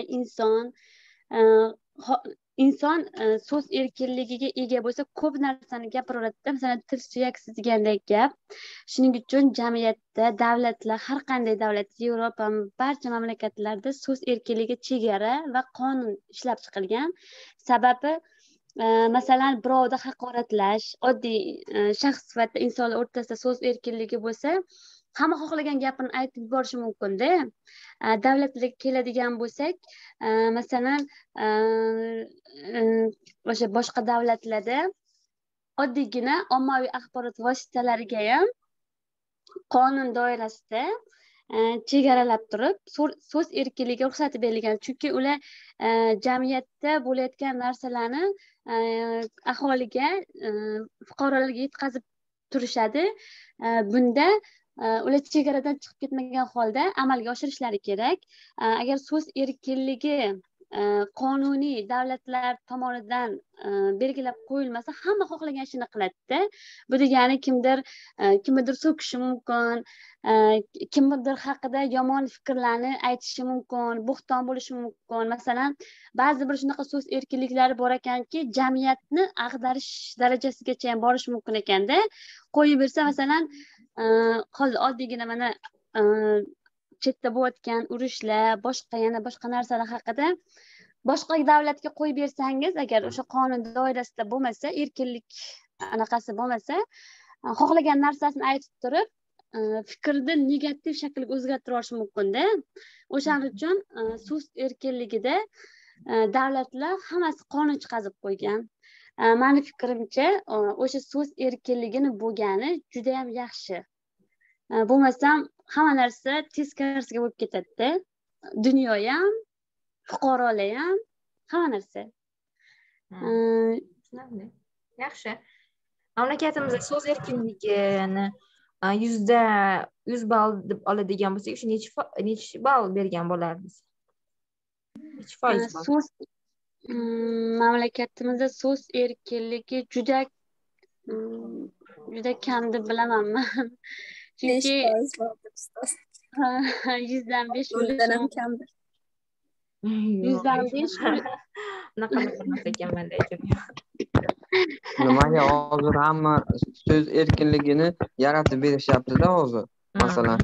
inson so'z erkinligiga ega bo'lsa ko'p narsani gapiraveradi. Masalan, til suyaksiz degandek gap. Shuning uchun jamiyatda davlatlar, har qanday davlat, Yevropa barcha mamlakatlarda so'z erkinligi chegara va qonun ishlab chiqilgan. Sababi masalan, birovni haqoratlash, oddiy shaxs sifatida insonlar o'rtasida so'z erkinligi bo'lsa, hamma xohlagan gapini aytib yuborishi mumkin-da. Davlatlarga keladigan bo'lsak, masalan, o'sha boshqa davlatlarda oddiygina ommaviy axborot vositalariga ham qonun doirasida chegaralab turib so'z erkinligi ruxsati berilgan. Chunki ular jamiyatda bo'layotgan narsalarni aholiga, fuqarolarga yetkazib turishadi. Bunda ular chegaradan chiqib ketmagan holda amalga oshirishlari kerak. Agar so'z erkinligi qonuniy davlatlar tomonidan belgilab qo'yilmasa, hamma xohlagan ishini qiladi-da. Bu degani kimnidir so'kishi mumkin, kimnidir haqida yomon fikrlarni aytishi mumkin, bo'xton bo'lishi mumkin. Masalan, ba'zi bir shunaqa so'z erkinliklari bor ekanki, jamiyatni ag'darish darajasigacha ham borishi mumkin ekanda. Qo'yib bersa, masalan, hozir oddiygina mana chetda bo'layotgan urushlar, boshqa narsalar haqida boshqa davlatga qo'yib bersangiz, agar o'sha qonun doirasida bo'lmasa, erkinlik anaqasi bo'lmasa, xohlagan narsasini aytib turib, fikrni negativ shaklga o'zgartirib olishi mumkin-da. O'shaning uchun so'z erkinligida davlatlar hammasi qonun chiqarib qo'ygan. Meni fikrimcha, o'sha so'z erkinligini bo'lgani juda ham yaxshi. Bo'lmasam hamma narsa teskarisiga bo'lib ketadi-da. Dunyo ham, fuqarolar ham, hamma narsa. Yaxshi. Mamlakatimizda so'z erkinligini 100 ball deb oladigan bo'lsak, o'sha necha ball bergan bo'larmiz? Necha foiz bor? Mamlakatimizda so'z erkinligi juda kam deb bilaman men. Chunki 100dan 5 ham kamdir. 100dan 5 unaqa qilmas ekanman lekin. Nimaga hozir hamma so'z erkinligini yaratib berishyapti-da hozir. Masalan,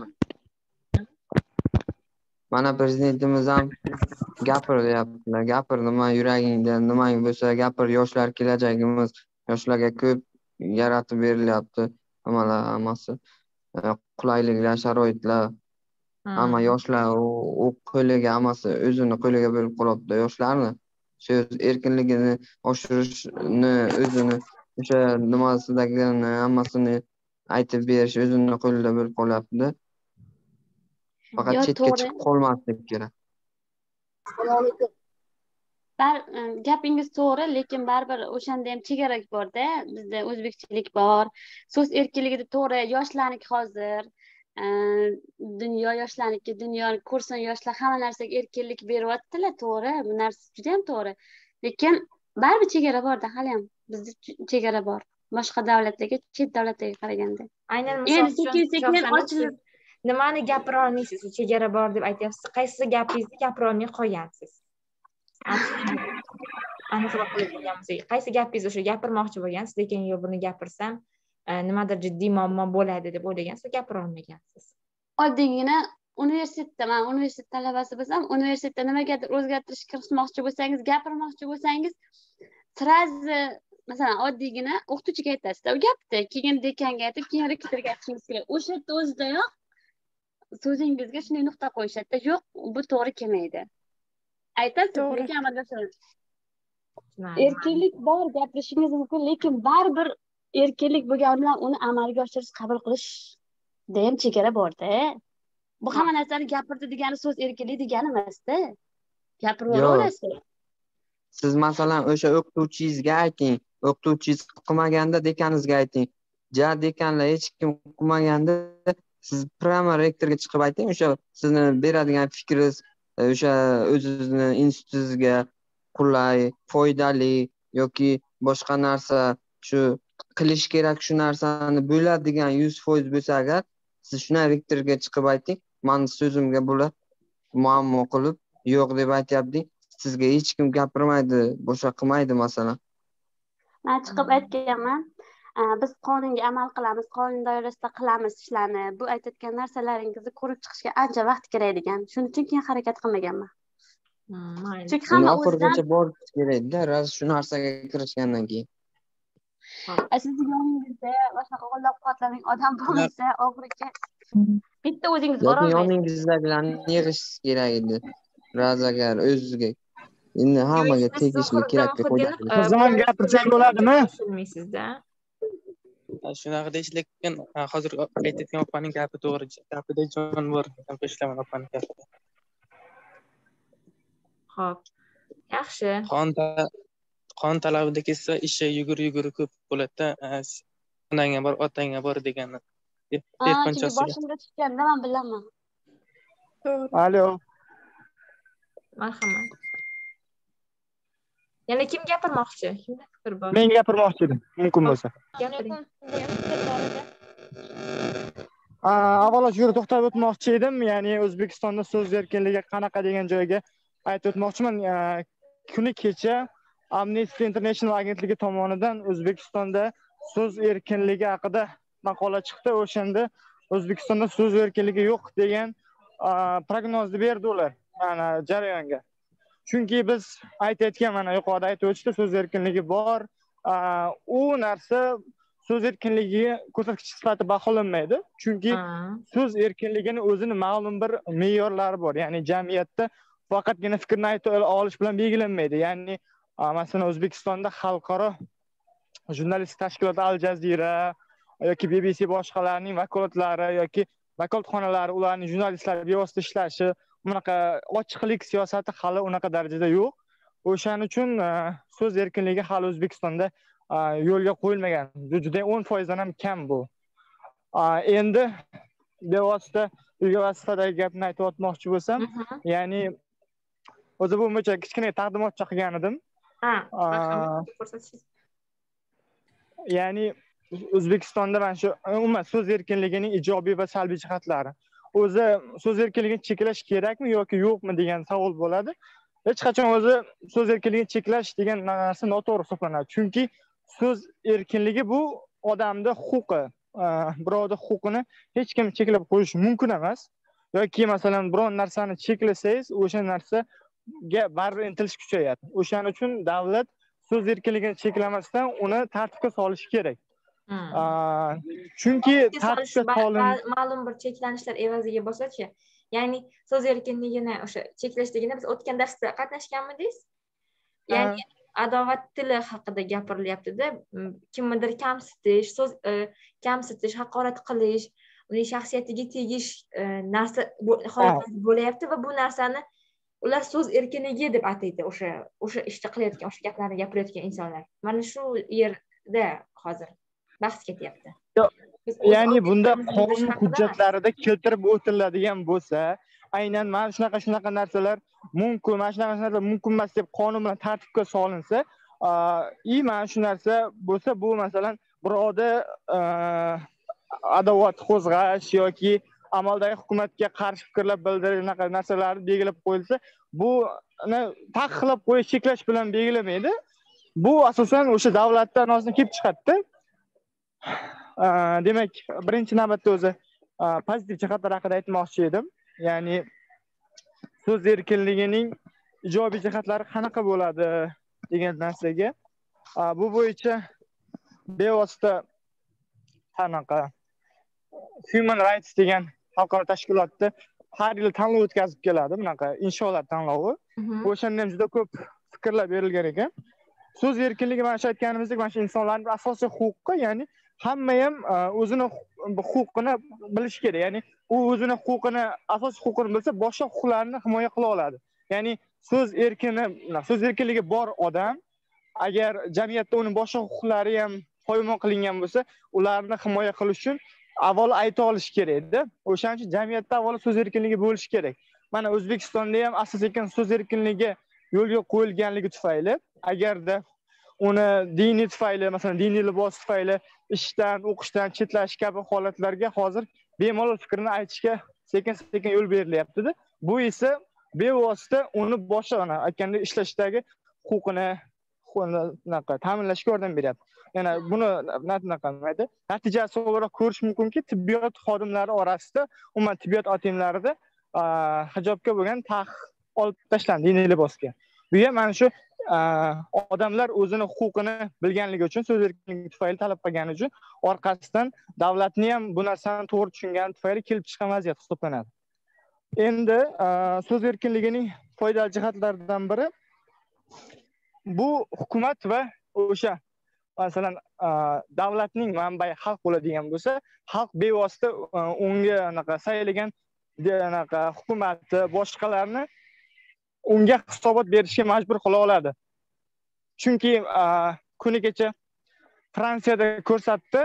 mana prezidentimiz ham gapiryaptilar. Gapir, nima yuragingda, nimang bo'lsa gapir, yoshlar kelajagimiz, yoshlarga ko'p yaratib berilyapti. Hammasi qulayliklar, sharoitlar. Hamma yoshlar u qo'liga hammasi o'zini qo'liga bo'lib qolibdi yoshlarni. So'z erkinligini oshirishni, o'zini o'sha nimasidagini hammasini aytib berish o'zini qo'lida bo'lib qolyapti. Faqat Yo, chetga to'g'ri. chiqib qolmaslik kerak. Gapingiz to'g'ri, lekin baribir o'shanda ham chegara bor-da. Bizda o'zbekchilik bor. So'z erkinligida to'g'ri, yoshlarniki hozir dunyo yoshlarniki, dunyoni ko'rsin yoshlar, hamma narsaga erkinlik beryaptilar, to'g'ri. Bu narsa juda ham to'g'ri. Lekin baribir chegara bor-da, hali ham bizda chegara bor. Boshqa davlatlarga, chet davlatlarga qaraganda. Aynan misol Endi uchun sekin-sekin Shohsanam, ochilib siz nimani gapira olmaysiz? Chegara bor deb aytyapsiz. Qaysi gapingizni gapira olmay qolgansiz? Aniqroq qilib aytgan bo'lsak, qaysi gapingiz o'sha gapirmoqchi bo'lgansiz, lekin yo buni gapirsam nimadir jiddiy muammo bo'ladi deb o'ylagansiz, gapira olmagansiz. oddiygina universitetda, man universitet talabasi bo'lsam, universitetda nimagadir o'zgartirish kiritmoqchi bo'lsangiz, gapirmoqchi bo'lsangiz, sразу masalan oddiygina o'qituvchiga aytasizda u gapni, keyin dekanga aytib, keyin rektorga aytishingiz kerak. O'sha yerda o'zidayoq so'zingizga shunday nuqta qo'yishadi, yo'q, bu to'g'ri kelmaydi. Aytasiz, lekin amalga oshirasiz. Erkinlik bor, gapirishingiz mumkin, lekin baribir erkinlik bo'lgani bilan uni amalga oshirish, qabul qilish ham chegara bor-da. Bu hamma narsani gapirdi degani so'z erkinlik degani emas-da. Gapirib olaverasiz. Siz masalan o'sha o'qituvchingizga ayting, o'qituvchingiz qilmaganda dekaningizga ayting. Ja dekanlar hech kim qilmaganda siz prama rektorga chiqib ayting, o'sha sizni beradigan fikringiz o'sha o'zizni institutingizga qulay, foydali yoki boshqa narsa shu qilish kerak, shu narsani bo'ladigan 100% bo'lsa agar, siz shuna rektorga chiqib ayting, men so'zimga bular muammo qilib yo'q deb aytyapti. Sizga hech kim gapirmaydi, boshqa qilmaydi masalan. Men chiqib aytganman, biz qonunga amal qilamiz, qonun doirasida qilamiz ishlarni. Bu aytayotgan narsalaringizni ko'rib chiqishga ancha vaqt kerak ekan. Shuning uchun keyin harakat qilmaganman. Chunki hamma oxirigacha borish kerak-da, raz shu narsaga kirishgandan keyin. Sizni yoningizda boshqa qo'llab-quvvatlagan odam bo'lmasa, oxiriga bitta o'zingiz bora olmaysiz. Yoningizdagilarni yig'ishingiz kerak edi. Raz agar o'zizga endi hammaga tegishli kerak deb qo'ydim. Qizim gapirsak bo'ladimi? Tushunmaysizda. Shunaqa deyish, lekin hozir aytayotgan opaning gapi to'g'ri. Gapida jon bor. Qo'shilaman opaning gapiga. Xo'p. Yaxshi. Qon talabida kelsa, ishga yugur ko'p bo'ladi-da. Onangga bor, otangga bor deganni. Chunki boshimga tushganda men bilaman. Alo. Marhamat. Yana kim gapirmoqchi? Kimda fikr bor? Men gapirmoqchi edim, mumkin bo'lsa. Gapiring. Avvalo shu yerda to'xtab o'tmoqchi edim, ya'ni O'zbekistonda so'z erkinligi qanaqa degan joyga aytib o'tmoqchiman. Kuni kecha Amnesty International agentligi tomonidan O'zbekistonda so'z erkinligi haqida maqola chiqdi. O'shanda O'zbekistonda so'z erkinligi yo'q degan prognozni berdi ular mana jarayonga. Chunki biz aytayotgan, mana yuqorida aytib o'tishdi, so'z erkinligi bor. U narsa so'z erkinligi ko'rsatkich sifatida baholanmaydi. Chunki so'z erkinligini o'zini ma'lum bir me'yorlari bor. Ya'ni jamiyatda faqatgina fikrni aytib olish bilan belgilanmaydi. Ya'ni masalan O'zbekistonda xalqaro jurnalistik tashkilot Al Jazeera yoki BBC boshqalarining vakolatlari yoki vakolatxonalari ularning jurnalistlari bevosita ishlashi, bunaqa ochiqlik siyosati hali unaqa darajada yo'q. O'shaning uchun so'z erkinligi hali O'zbekistonda yo'lga qo'yilmagan. Juda 10% dan ham kam bu. Endi bevosita vazifadagi gapni aytib o'tmoqchi bo'lsam, ya'ni o'zi bu bo'yicha kichkina taqdimotcha qilgan edim. Ya'ni O'zbekistonda mana shu umuman so'z erkinligining ijobiy va salbiy jihatlari. O'zi so'z erkinligini cheklash kerakmi yoki yo'qmi degan savol bo'ladi. Hech qachon o'zi so'z erkinligini cheklash degan narsa noto'g'ri hisoblanadi. Chunki so'z erkinligi bu odamning huquqi. Birovning huquqini hech kim cheklab qo'yish mumkin emas. Yoki masalan biror narsani cheklasangiz, o'sha narsaga baribir intilish kuchayadi. O'shaning uchun davlat so'z erkinligini cheklamasdan uni tartibga solishi kerak. Chunki tartibga ma'lum bir cheklanishlar evaziga bo'lsa-chi, ya'ni so'z erkinligini o'sha cheklashligini biz o'tgan darsda qatnashganmidingiz? Ya'ni adovat tili haqida gapirilyapti-da, kimnidir kamsitish, haqorat qilish uning shaxsiyatiga tegish narsa holatlar bo'layapti va bu narsani ular so'z erkinligi deb ataydi o'sha ishni qilayotgan, o'sha gaplarni gapirayotgan insonlar. Mana shu yerda hozir bahs ketyapti. Ya'ni bunda qonun hujjatlarida keltirib o'tiladigan bo'lsa, aynan mana shunaqa narsalar mumkin, mana shunaqa narsalar mumkin emas deb qonun bilan tartibga solinsa, mana shu narsa bo'lsa, bu masalan birovda adovat qo'zg'ash yoki amaldagi hukumatga qarshi fikrlar bildirish narsalarni belgilab qo'yilsa, buni taqiqlab qo'yish, cheklash bilan belgilamaydi. Bu asosan o'sha davlatdan asosan kelib chiqadi. Demak, birinchi navbatda o'zi pozitiv jihatlar haqida aytmoqchi edim. Ya'ni so'z erkinligining ijobiy jihatlari qanaqa bo'ladi degan narsaga. Bu bo'yicha bevosita qanaqa Human Rights degan xalqaro tashkilotda har yil tanlov o'tkazib keladi, bunaqa insholar tanlovi. O'shanda ham juda ko'p fikrlar berilgan ekan. So'z erkinligi mana shu aytganimizdek, mana shu insonlarning asosiy huquqi, ya'ni hamma ham o'zini huquqini bilish kerak. Ya'ni u o'zini huquqini, asosiy huquqini bilsa, boshqa huquqlarni himoya qila oladi. Ya'ni so'z erkinligi bor odam agar jamiyatda uning boshqa huquqlari ham poymol qilingan bo'lsa, ularni himoya qilish uchun avvalo ayta olish kerak-da. O'shaning uchun jamiyatda avvalo so'z erkinligi bo'lishi kerak. Mana O'zbekistonda ham asosan so'z erkinligi yo'lga qo'yilganligi tufayli, agarda uni diniy tufayli, masalan, diniy libos tufayli ishdan, o'qishdan chetlash kabi holatlarga hozir bemalol fikrini aytishga sekin-sekin yo'l berilyapti-da. Bu esa bevosita uni boshqa aytganda ishlashdagi huquqini ta'minlashga yordam beryapti. Yana buni natijasi olarak ko'rish mumkinki, tibbiyot xodimlari orasida, umuman tibbiyot otimlarida hijobga bo'lgan taqiq olib tashlandi, diniy libosga. Bu ham mana shu odamlar o'zini huquqini bilganligi uchun, so'z erkinligi tufayli talab qilgani uchun orqasidan davlatni ham bu narsani to'g'ri tushungani tufayli kelib chiqqan vaziyat hisoblanadi. Endi so'z erkinligining foydali jihatlaridan biri bu hukumat va o'sha masalan davlatning manbai xalq bo'ladigan bo'lsa, xalq bevosita unga saylagan hukumatni, boshqalarni unga hisobot berishga majbur qila oladi. Chunki kuni kecha Fransiyada ko'rsatdi,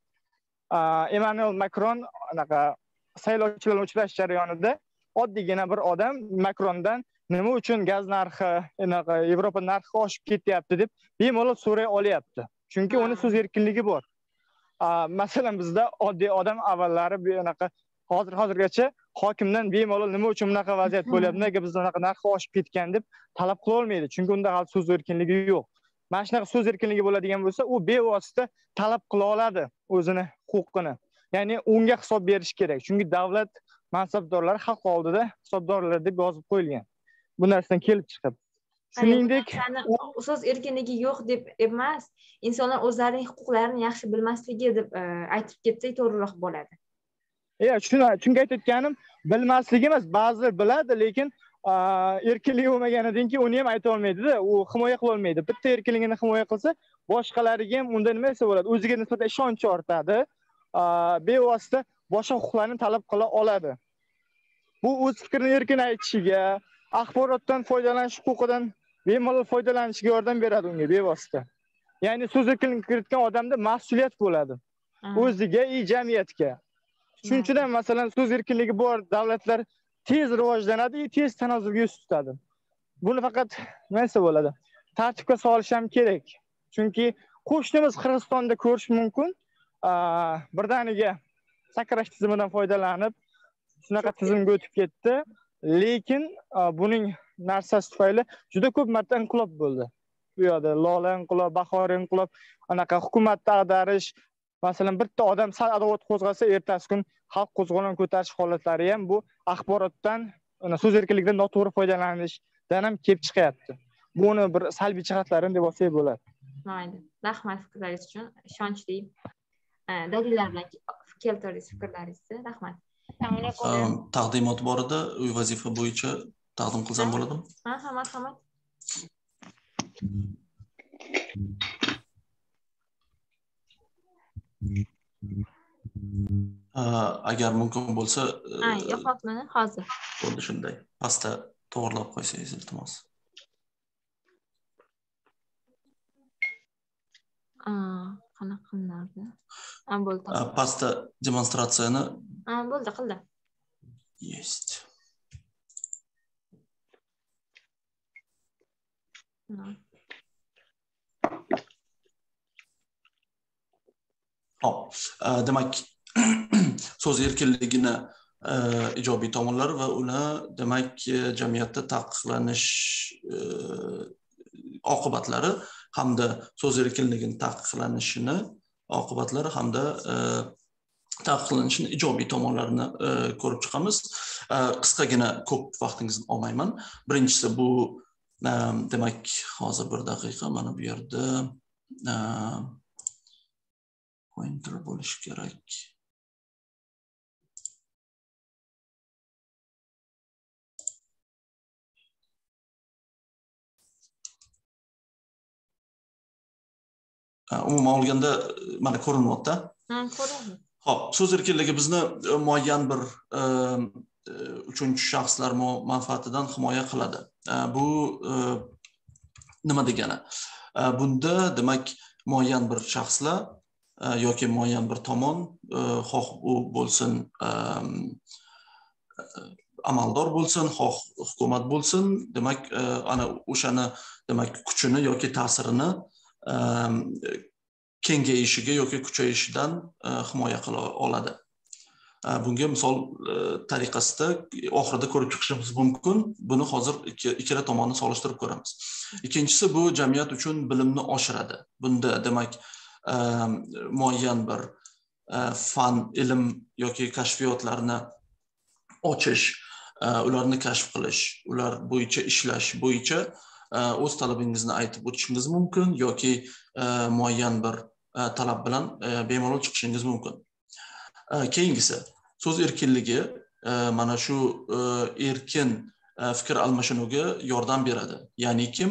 Emmanuel Macron saylovchilar uchrash jarayonida oddiygina bir odam Macrondan nima uchun gaz narxi, Yevropa narxi oshib ketyapti deb bemalol so'ray olyapti. Chunki uni so'z erkinligi bor. Masalan, bizda oddiy odam avvallari hozirgacha hokimdan bemalol nima uchun bunaqa vaziyat bo'lyapti, nega bizda bunaqa narxi oshib ketgan deb talab qila olmaydi. Chunki unda hali so'z erkinligi yo'q. Mana shunaqa so'z erkinligi bo'ladigan bo'lsa, u bevosita talab qila oladi o'zini huquqini. Ya'ni unga hisob berish kerak. Chunki davlat mansabdorlari xalq oldida hisobdorlar deb yozib qo'yilgan. Bu narsadan kelib chiqib. Shuningdek, so'z erkinligi yo'q deb emas, insonlar o'zlarining huquqlarini yaxshi bilmasligi deb aytib ketsak to'g'riroq bo'ladi. Chunki aytayotganim, bilmasligi emas, ba'zilar biladi, lekin erkinligi bo'lmaganidan keyin uni ham ayta olmaydi-da, u himoya qila olmaydi. Bitta erkinligini himoya qilsa, boshqalariga ham unda nima desa bo'ladi, o'ziga nisbatan ishonchi ortadi, bevosita boshqa huquqlarni talab qila oladi. Bu o'z fikrini erkin aytishiga, axborotdan foydalanish huquqidan bemalol foydalanishiga yordam beradi unga bevosita. Ya'ni so'z erkinligiga kiritgan odamda mas'uliyat bo'ladi. O'ziga, jamiyatga. Shuning ham masalan so'z erkinligi bor davlatlar tez rivojlanadi, tez tanazzulga yuz tutadi. Buni faqat nima desa bo'ladi? Tartibga solish ham kerak. Chunki qo'shnimiz Qirg'izistonda ko'rish mumkin, birdaniga sakrash tizimidan foydalanib, shunaqa tizimga o'tib ketdi. Lekin buning narsasi tufayli juda ko'p marta inqilob bo'ldi. Bu yerda Lola inqilob, Bahor inqilob, anaqa hukumatni ag'darish, masalan bitta odam sal adovat qo'zg'asa, ertasi kun xalq qo'zg'olon ko'tarish holatlari ham bu axborotdan, so'z erkinligidan noto'g'ri foydalanishdan ham kelib chiqyapti. Buni bir salbiy jihatlarini deb olsak bo'ladi. Mayli. Rahmat fikrlaringiz uchun. Ishonchli dalillar bilan keltirdingiz fikrlaringizni. Rahmat. Taqdimot bor edi, uy vazifa bo'yicha taqdim qilsam bo'ladimi? Marhamat. Agar mumkin bo'lsa, yo'qotmani hozir. Bo'ldi shunday. Pastda to'g'rilab qo'ysangiz iltimos. Qanaqa qilinardi? Bo'ldi. Pastda demonstratsiyani Bo'ldi, qildim. Есть. Hop, demak, so'z erkinligini ijobiy tomonlari va uni demak jamiyatda taqiqlanish oqibatlari hamda so'z erkinligini taqiqlanishini oqibatlari hamda taqiqlanishini ijobiy tomonlarini ko'rib chiqamiz. Qisqagina ko'p vaqtingizni olmayman. Birinchisi bu demak, hozir bir daqiqa mana bu yerda pointer bo'lishi kerak. Umuman olganda mana ko'rinyapti. Ko'ryapman. Xo'p, so'z erkinligi bizni muayyan bir uchinchi shaxslar manfaatidan himoya qiladi. Bu nima degani? Bunda demak muayyan bir shaxslar yoki muayyan bir tomon, xoh u bo'lsin amaldor bo'lsin, xoh hukumat bo'lsin, demak ana o'shani demak kuchini yoki ta'sirini kengayishiga yoki kuchayishidan himoya qila oladi. Bunga misol tariqasida oxirida ko'rib chiqishimiz mumkin. Buni hozir ikkala tomonni solishtirib ko'ramiz. Ikkinchisi bu jamiyat uchun bilimni oshiradi. Bunda demak muayyan bir fan, ilm yoki kashfiyotlarni ochish, ularni kashf qilish, ular bo'yicha ishlash bo'yicha o'z talabingizni aytib o'tishingiz mumkin yoki muayyan bir talab bilan bemalol chiqishingiz mumkin. Keyingisi so'z erkinligi mana shu erkin fikr almashinuviga yordam beradi. Ya'ni kim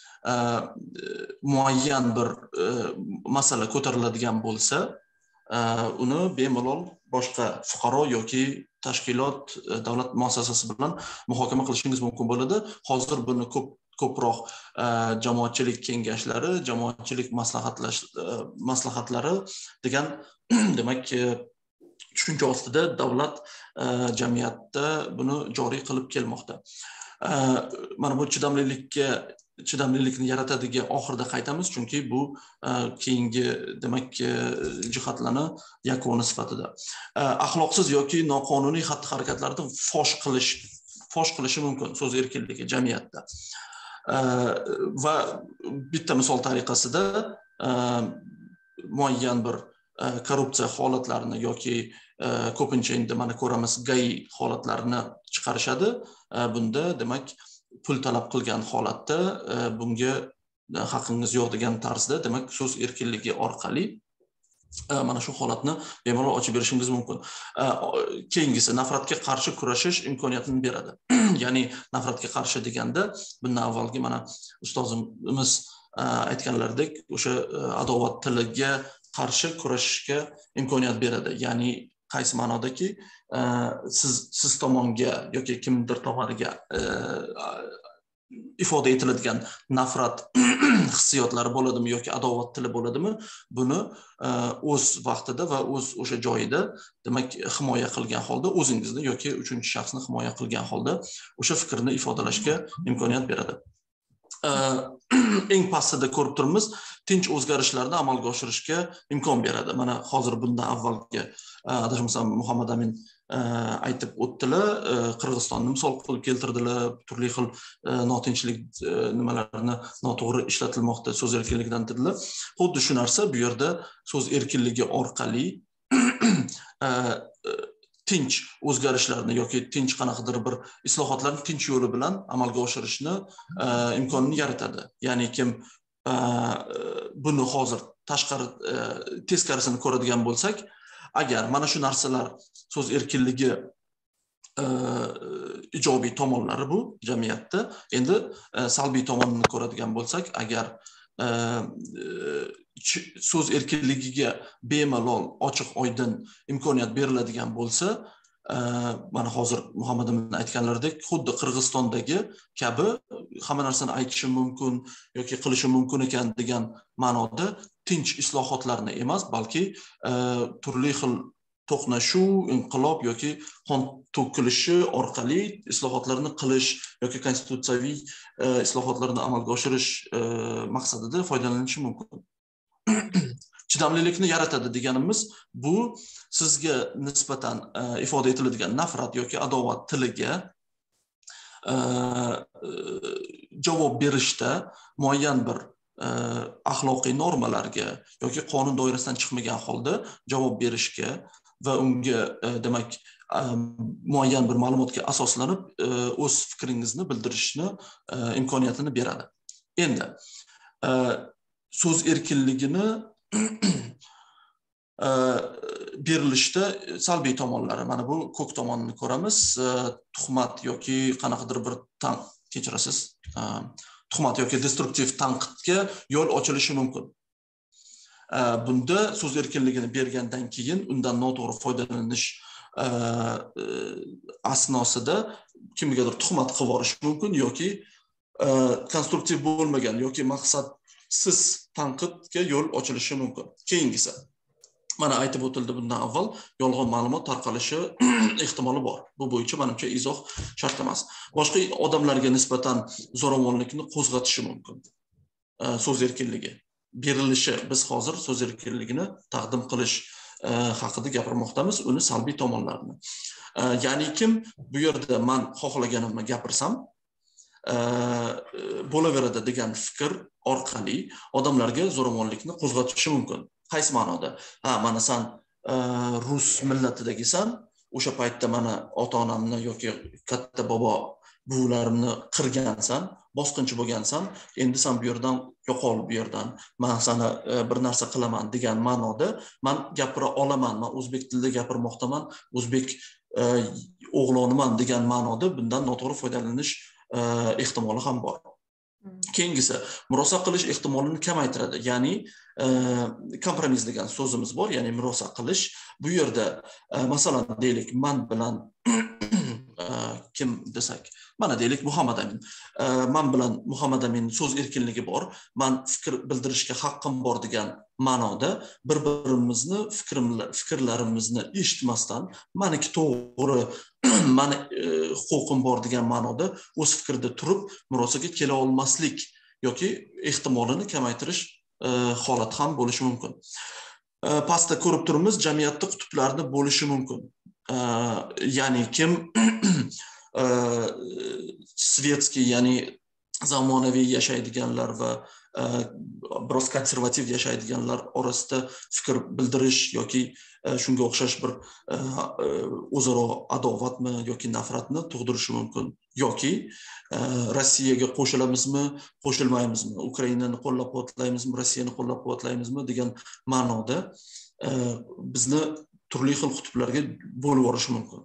muayyan bir masala ko'tariladigan bo'lsa, uni bemalol boshqa fuqaro yoki tashkilot, davlat muassasasi bilan muhokama qilishingiz mumkin bo'ladi. Hozir buni ko'proq jamoatchilik kengashlari, jamoatchilik maslahatlari degan demak tushuncha ostida davlat jamiyatda buni joriy qilib kelmoqda. Mana bu chidamlilikni yaratadigan oxirida qaytamiz, chunki bu keyingi demak jihatlarni yakuni sifatida. Axloqsiz yoki noqonuniy xatti-harakatlarni fosh qilishi mumkin so'z erkinligi jamiyatda. Va bitta misol tariqasida muayyan bir korrupsiya holatlarini yoki ko'pincha endi mana ko'ramiz gay holatlarini chiqarishadi. Bunda demak pul talab qilgan holatda bunga haqqingiz yo'q degan tarzda demak so'z erkinligi orqali mana shu holatni bemalol ochib berishingiz mumkin. Keyingisi nafratga qarshi kurashish imkoniyatini beradi. Ya'ni nafratga qarshi deganda bundan avvalgi mana ustozimiz aytganlaridek o'sha adovat tiliga qarshi kurashishga imkoniyat beradi. Ya'ni qaysi ma'nodaki siz tomonga yoki kimdir tomoniga ifoda etiladigan nafrat hissiyotlari bo'ladimi yoki adovat tili bo'ladimi, buni o'z vaqtida va o'sha joyida demak himoya qilgan holda o'zingizni yoki uchinchi shaxsni himoya qilgan holda o'sha fikrni ifodalashga imkoniyat beradi. Eng pastida ko'rib turibmiz, tinch o'zgarishlarni amalga oshirishga imkon beradi. Mana hozir bundan avvalgi adashmasam Muhammad Amin aytib o'tdilar, Qirg'izistonni misol qilib keltirdilar, turli xil notinchlik nimalarni noto'g'ri ishlatilmoqda so'z erkinligidan dedilar. Xuddi shu narsa bu yerda so'z erkinligi orqali tinch o'zgarishlarni yoki tinch qanaqadir bir islohotlarni tinch yo'li bilan amalga oshirishni imkonini yaratadi. Ya'ni kim buni hozir teskarisini ko'radigan bo'lsak, agar mana shu narsalar so'z erkinligi ijobiy tomonlari bu jamiyatda, endi salbiy tomonini ko'radigan bo'lsak, agar so'z erkinligiga bemalol ochiq oydin imkoniyat beriladigan bo'lsa, mana hozir Muhammadimning aytganlaridek, xuddi Qirg'izistondagi kabi hamma narsani aytishi mumkin yoki qilishi mumkin ekan degan ma'noda tinch islohotlarni emas, balki turli xil to'qnashuv, inqilob yoki qon to'kilishi orqali islohotlarni qilish yoki konstitutsiyaviy islohotlarni amalga oshirish maqsadida foydalanishi mumkin. Chidamlilikni yaratadi deganimiz bu sizga nisbatan ifoda etiladigan nafrat yoki adovat tiliga javob berishda muayyan bir axloqiy normalarga yoki qonun doirasidan chiqmagan holda javob berishga va unga demak muayyan bir ma'lumotga asoslanib o'z fikringizni bildirishni imkoniyatini beradi. Endi so'z erkinligini berilishda salbiy tomonlari, mana bu ko'k tomonini ko'ramiz. Tuhmat yoki qanaqadir bir kechirasiz, tuhmat yoki destruktiv tanqidga yo'l ochilishi mumkin. Bunda so'z erkinligini bergandan keyin undan noto'g'ri foydalanish asnosida kimgadir tuhmat qilib yuborish mumkin yoki konstruktiv bo'lmagan yoki maqsadsiz tanqidga yo'l ochilishi mumkin. Keyingisi, mana aytib o'tildi bundan avval, yolg'on ma'lumot tarqalishi ehtimoli bor. Bu bo'yicha menimcha izoh shart emas. Boshqa odamlarga nisbatan zo'ravonlikni qo'zg'atishi mumkin. So'z erkinligi berilishi, biz hozir so'z erkinligini taqdim qilish haqida gapirmoqdamiz, uni salbiy tomonlarini. Ya'ni kim bu yerda men xohlaganimni gapirsam bo'laveradi degan fikr orqali odamlarga zo'ravonlikni qo'zg'atishi mumkin. Qaysi ma'noda? Mana sen rus millatidagisan, o'sha paytda mana ota-onamni yoki katta bobo buvlarimni qirgansan, bosqinchi bo'lgansan, endi sen bu yerdan yo'qol, bu yerdan men sana bir narsa qilaman degan ma'noda men gapira olaman, men o'zbek tilida gapirmoqdaman, o'zbek o'g'loniman degan ma'noda bundan noto'g'ri foydalanish ehtimoli ham bor. Keyingisi, murosa qilish ehtimolini kamaytiradi. Ya'ni kompromiss degan so'zimiz bor, ya'ni murosa qilish. Bu yerda masalan deylik, men bilan kim desak, mana deylik Muhammad Amin. Men bilan Muhammad Amin so'z erkinligi bor, men fikr bildirishga haqqim bor degan ma'noda bir-birimizni fikrlarimizni eshitmasdan, meniki to'g'ri, meni huquqim bor degan ma'noda o'z fikrida turib murosaga kela olmaslik yoki ehtimolini kamaytirish holati ham bo'lishi mumkin. Pastda ko'rib turibmiz, jamiyatda qutblarni bo'lishi mumkin. Ya'ni kim svetskiy, ya'ni zamonaviy yashaydiganlar va biroz konservativ yashaydiganlar orasida fikr bildirish yoki shunga o'xshash bir o'zaro adovatmi yoki nafratni tug'dirishi mumkin. Yoki Rossiyaga qo'shilamizmi, qo'shilmaymizmi, Ukrainani qo'llab-quvvatlaymizmi, Rossiyani qo'llab-quvvatlaymizmi degan ma'noda bizni turli xil qutblarga bo'lib yuborishi mumkin.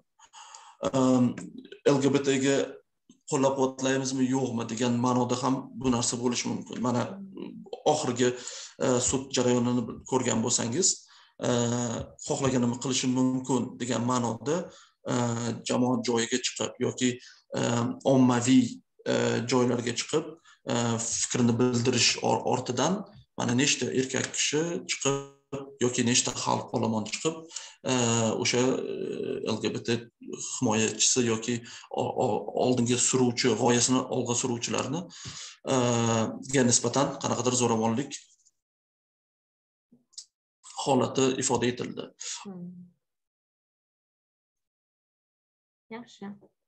LGBTga qo'llab-quvvatlaymizmi, yo'qmi degan ma'noda ham bu narsa bo'lishi mumkin. Mana oxirgi sud jarayonini ko'rgan bo'lsangiz, xohlaganimni qilishim mumkin degan ma'noda jamoat joyiga chiqib yoki ommaviy joylarga chiqib fikrini bildirish ortidan mana nechta erkak kishi chiqib yoki nechta xalq olomon chiqib o'sha LGBT himoyachisi yoki oldinga suruvchi, g'oyasini olg'a suruvchilarni ga nisbatan qanaqadir zo'ravonlik holati ifoda etildi. Yaxshi.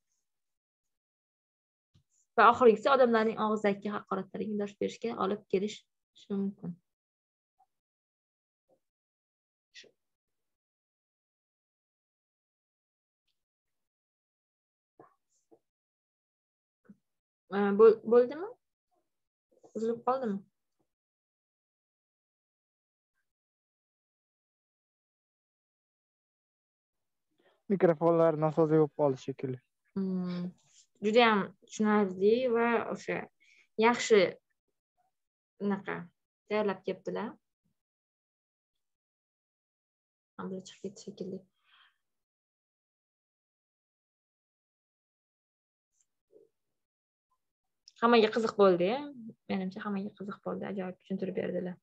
Va oxirgisi odamlarning og'zaki haqoratlariga dosh berishga olib kelishi mumkin. Bo'ldimi? Uzilib qoldimi? Mikrofonlar nosozlik bo'lib qoldi shekilli. Juda ham tushunarli va o'sha yaxshi unaqa tayyorlab kelibdilar. Bular chiqib ketdi shekilli. Hammaga qiziq bo'ldi-ya. Menimcha hammaga qiziq bo'ldi, ajoyib tushuntirib berdilar.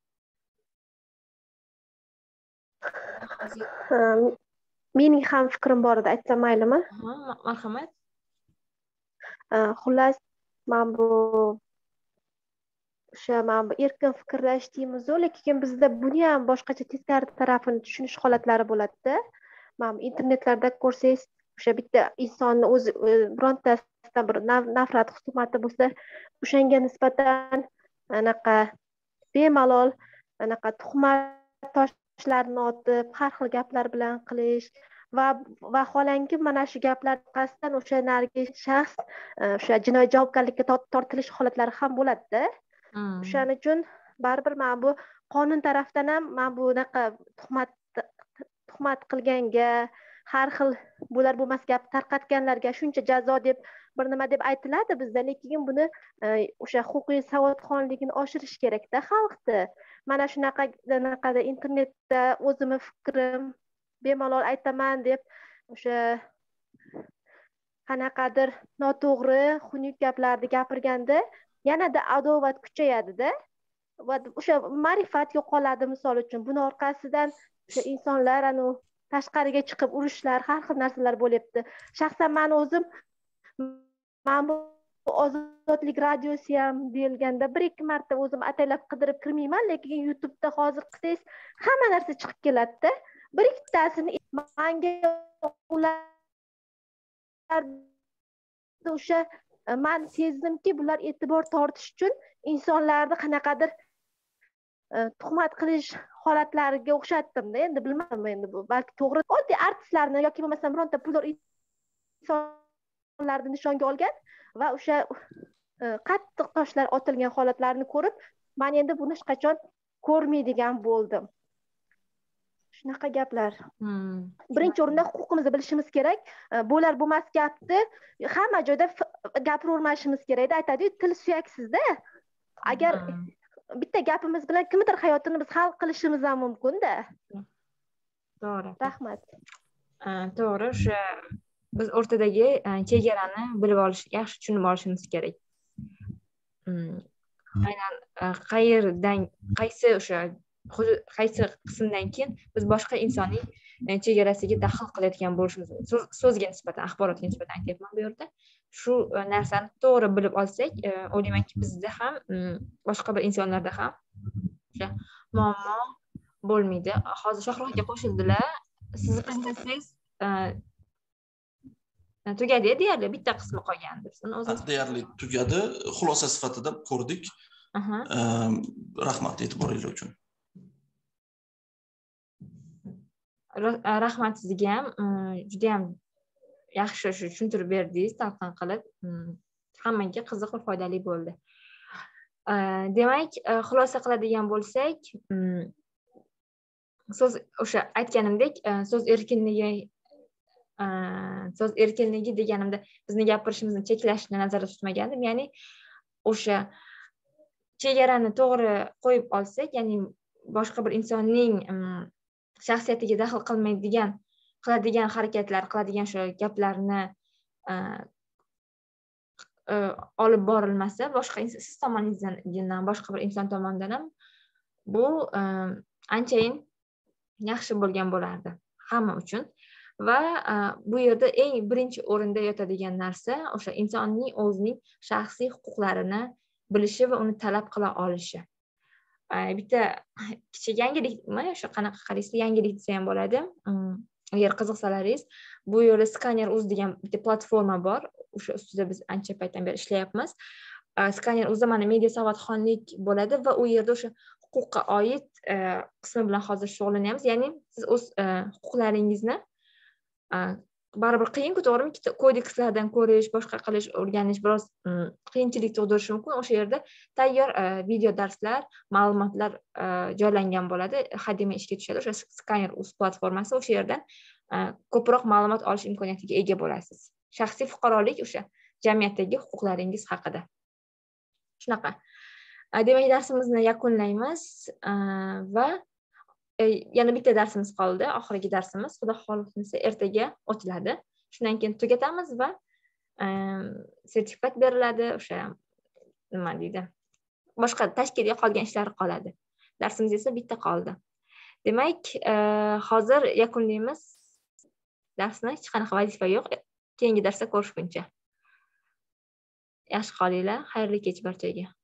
Mening ham fikrim bor edi, aytsam maylimi? Marhamat. Xullas, men bu erkin fikrlash deymiz-ku, lekin bizda buni ham boshqacha teskari tarafini tushunish holatlari bo'ladi-da. Men internetlarda ko'rsangiz, o'sha bitta insonni o'zi birontasidan bir nafrat husumati bo'lsa, o'shanga nisbatan anaqa bemalol anaqa tuhmat toshlarni otib, har xil gaplar bilan qilish va vaholanki mana shu gaplar qasddan o'sha narigi shaxs o'sha jinoiy javobgarlikka tortilish holatlari ham bo'ladi-da. O'shaning uchun baribir men bu qonun tarafdan ham men bu unaqa tuhmat qilganga, har xil bo'lar bo'lmas gap tarqatganlarga shuncha jazo deb bir nima deb aytiladi bizda, lekin buni o'sha huquqiy savodxonligini oshirish kerak-da xalqni. Mana shunaqada internetda o'zimni fikrim bemalol aytaman deb o'sha qanaqadir noto'g'ri, xunuk gaplarni gapirganda yanada adovat kuchayadi-da. Va o'sha ma'rifat yo'qoladi, misol uchun. Buni orqasidan o'sha insonlar tashqariga chiqib urushlar, har xil narsalar bo'lyapti. Shaxsan men o'zim bu ozodlik radiosi ham deyilganda 1-2 marta o'zim ataylab qidirib kirmayman, lekin YouTube'da hozir qilsangiz hamma narsa chiqib keladi-da. Bir ikkitasini menga ular o'sha men sezdimki, bular e'tibor tortish uchun insonlarni qanaqadir tuhmat qilish holatlariga o'xshatdim-da. Endi bilmadim, endi bu balki to'g'ri. Oddiy artistlarni yoki bo'lmasam bironta puldor insonlarni nishonga olgan va o'sha qattiq toshlar otilgan holatlarni ko'rib, men endi buni hech qachon ko'rmaydigan bo'ldim. Shunaqa gaplar. Birinchi o'rinda huquqimizni bilishimiz kerak. Bo'lar bo'lmas gapni hamma joyda gapiravermasimiz kerak. Aytadi-ku, til suyaksizda. Agar bitta gapimiz bilan kimdir hayotini biz hal qilishimiz ham mumkin-da. To'g'ri. Rahmat. To'g'ri, o'sha biz o'rtadagi chegarani bilib olish, yaxshi tushunib olishimiz kerak. Aynan qaysi qismdan keyin biz boshqa insonning chegarasiga daxl qilayotgan bo'lishimiz, so'zga nisbatan, axborotga nisbatan aytyapman bu yerda. Shu narsani to'g'ri bilib olsak, o'ylaymanki bizda ham, boshqa bir insonlarda ham o'sha muammo bo'lmaydi. Hozir Shohruh aka qo'shildilar. Sizni prezentsiyangiz tugadi, deyarli bitta qismi qolgandi. Deyarli tugadi. Xulosa sifatida ko'rdik. Rahmat e'tiboringiz uchun. Rahmat sizga ham. Juda ham yaxshi tushuntirib berdingiz, talqin qilib. Hammaga qiziq va foydali bo'ldi. Demak, xulosa qiladigan bo'lsak, so'z o'sha aytganimdek, so'z erkinligi deganimda bizni gapirishimizni cheklashni nazarda tutmagandim. Ya'ni o'sha chegarani to'g'ri qo'yib olsak, ya'ni boshqa bir insonning shaxsiyatiga daxl qiladigan harakatlar, qiladigan shu gaplarni olib borilmasa, boshqa siz tomoningizdan boshqa bir inson tomonidan ham bu anchayin yaxshi bo'lgan bo'lardi hamma uchun. Va bu yerda eng birinchi o'rinda yotadigan narsa o'sha insonning o'zining shaxsiy huquqlarini bilishi va uni talab qila olishi. Bitta kichik yangilikmi, o'sha qanaqa qaraysiz, yangilik desa ham bo'ladi. Agar qiziqsalaringiz, bu yerda Scanner.uz degan bitta platforma bor. O'sha ustida biz ancha paytdan beri ishlayapmiz. Scanner.uzda mana media savodxonlik bo'ladi va u yerda o'sha huquqqa oid qismi bilan hozir shug'ullanyapmiz. Ya'ni siz o'z huquqlaringizni baribir qiyin-ku, to'g'rimi? Kodekslardan ko'rish, boshqa qilish, o'rganish biroz qiyinchilik tug'dirishi mumkin. O'sha yerda tayyor video darslar, ma'lumotlar joylangan bo'ladi. Hademay ishga tushadi. O'sha Scanner.uz platformasi, o'sha yerdan ko'proq ma'lumot olish imkoniyatiga ega bo'lasiz. Shaxsiy fuqarolik, o'sha jamiyatdagi huquqlaringiz haqida. Shunaqa. Demak, darsimizni yakunlaymiz va yana bitta darsimiz qoldi, oxirgi darsimiz. Xudo xohlasa ertaga o'tiladi. Shundan keyin tugatamiz va sertifikat beriladi. O'sha nima deydi? Boshqa tashkiliy qolgan ishlar qoladi. Darsimiz esa bitta qoldi. Demak, hozir yakunlaymiz darsni. Hech qanaqa vazifa yo'q. Keyingi darsda ko'rishguncha. Yaxshi qolinglar. Xayrli kech barchaga.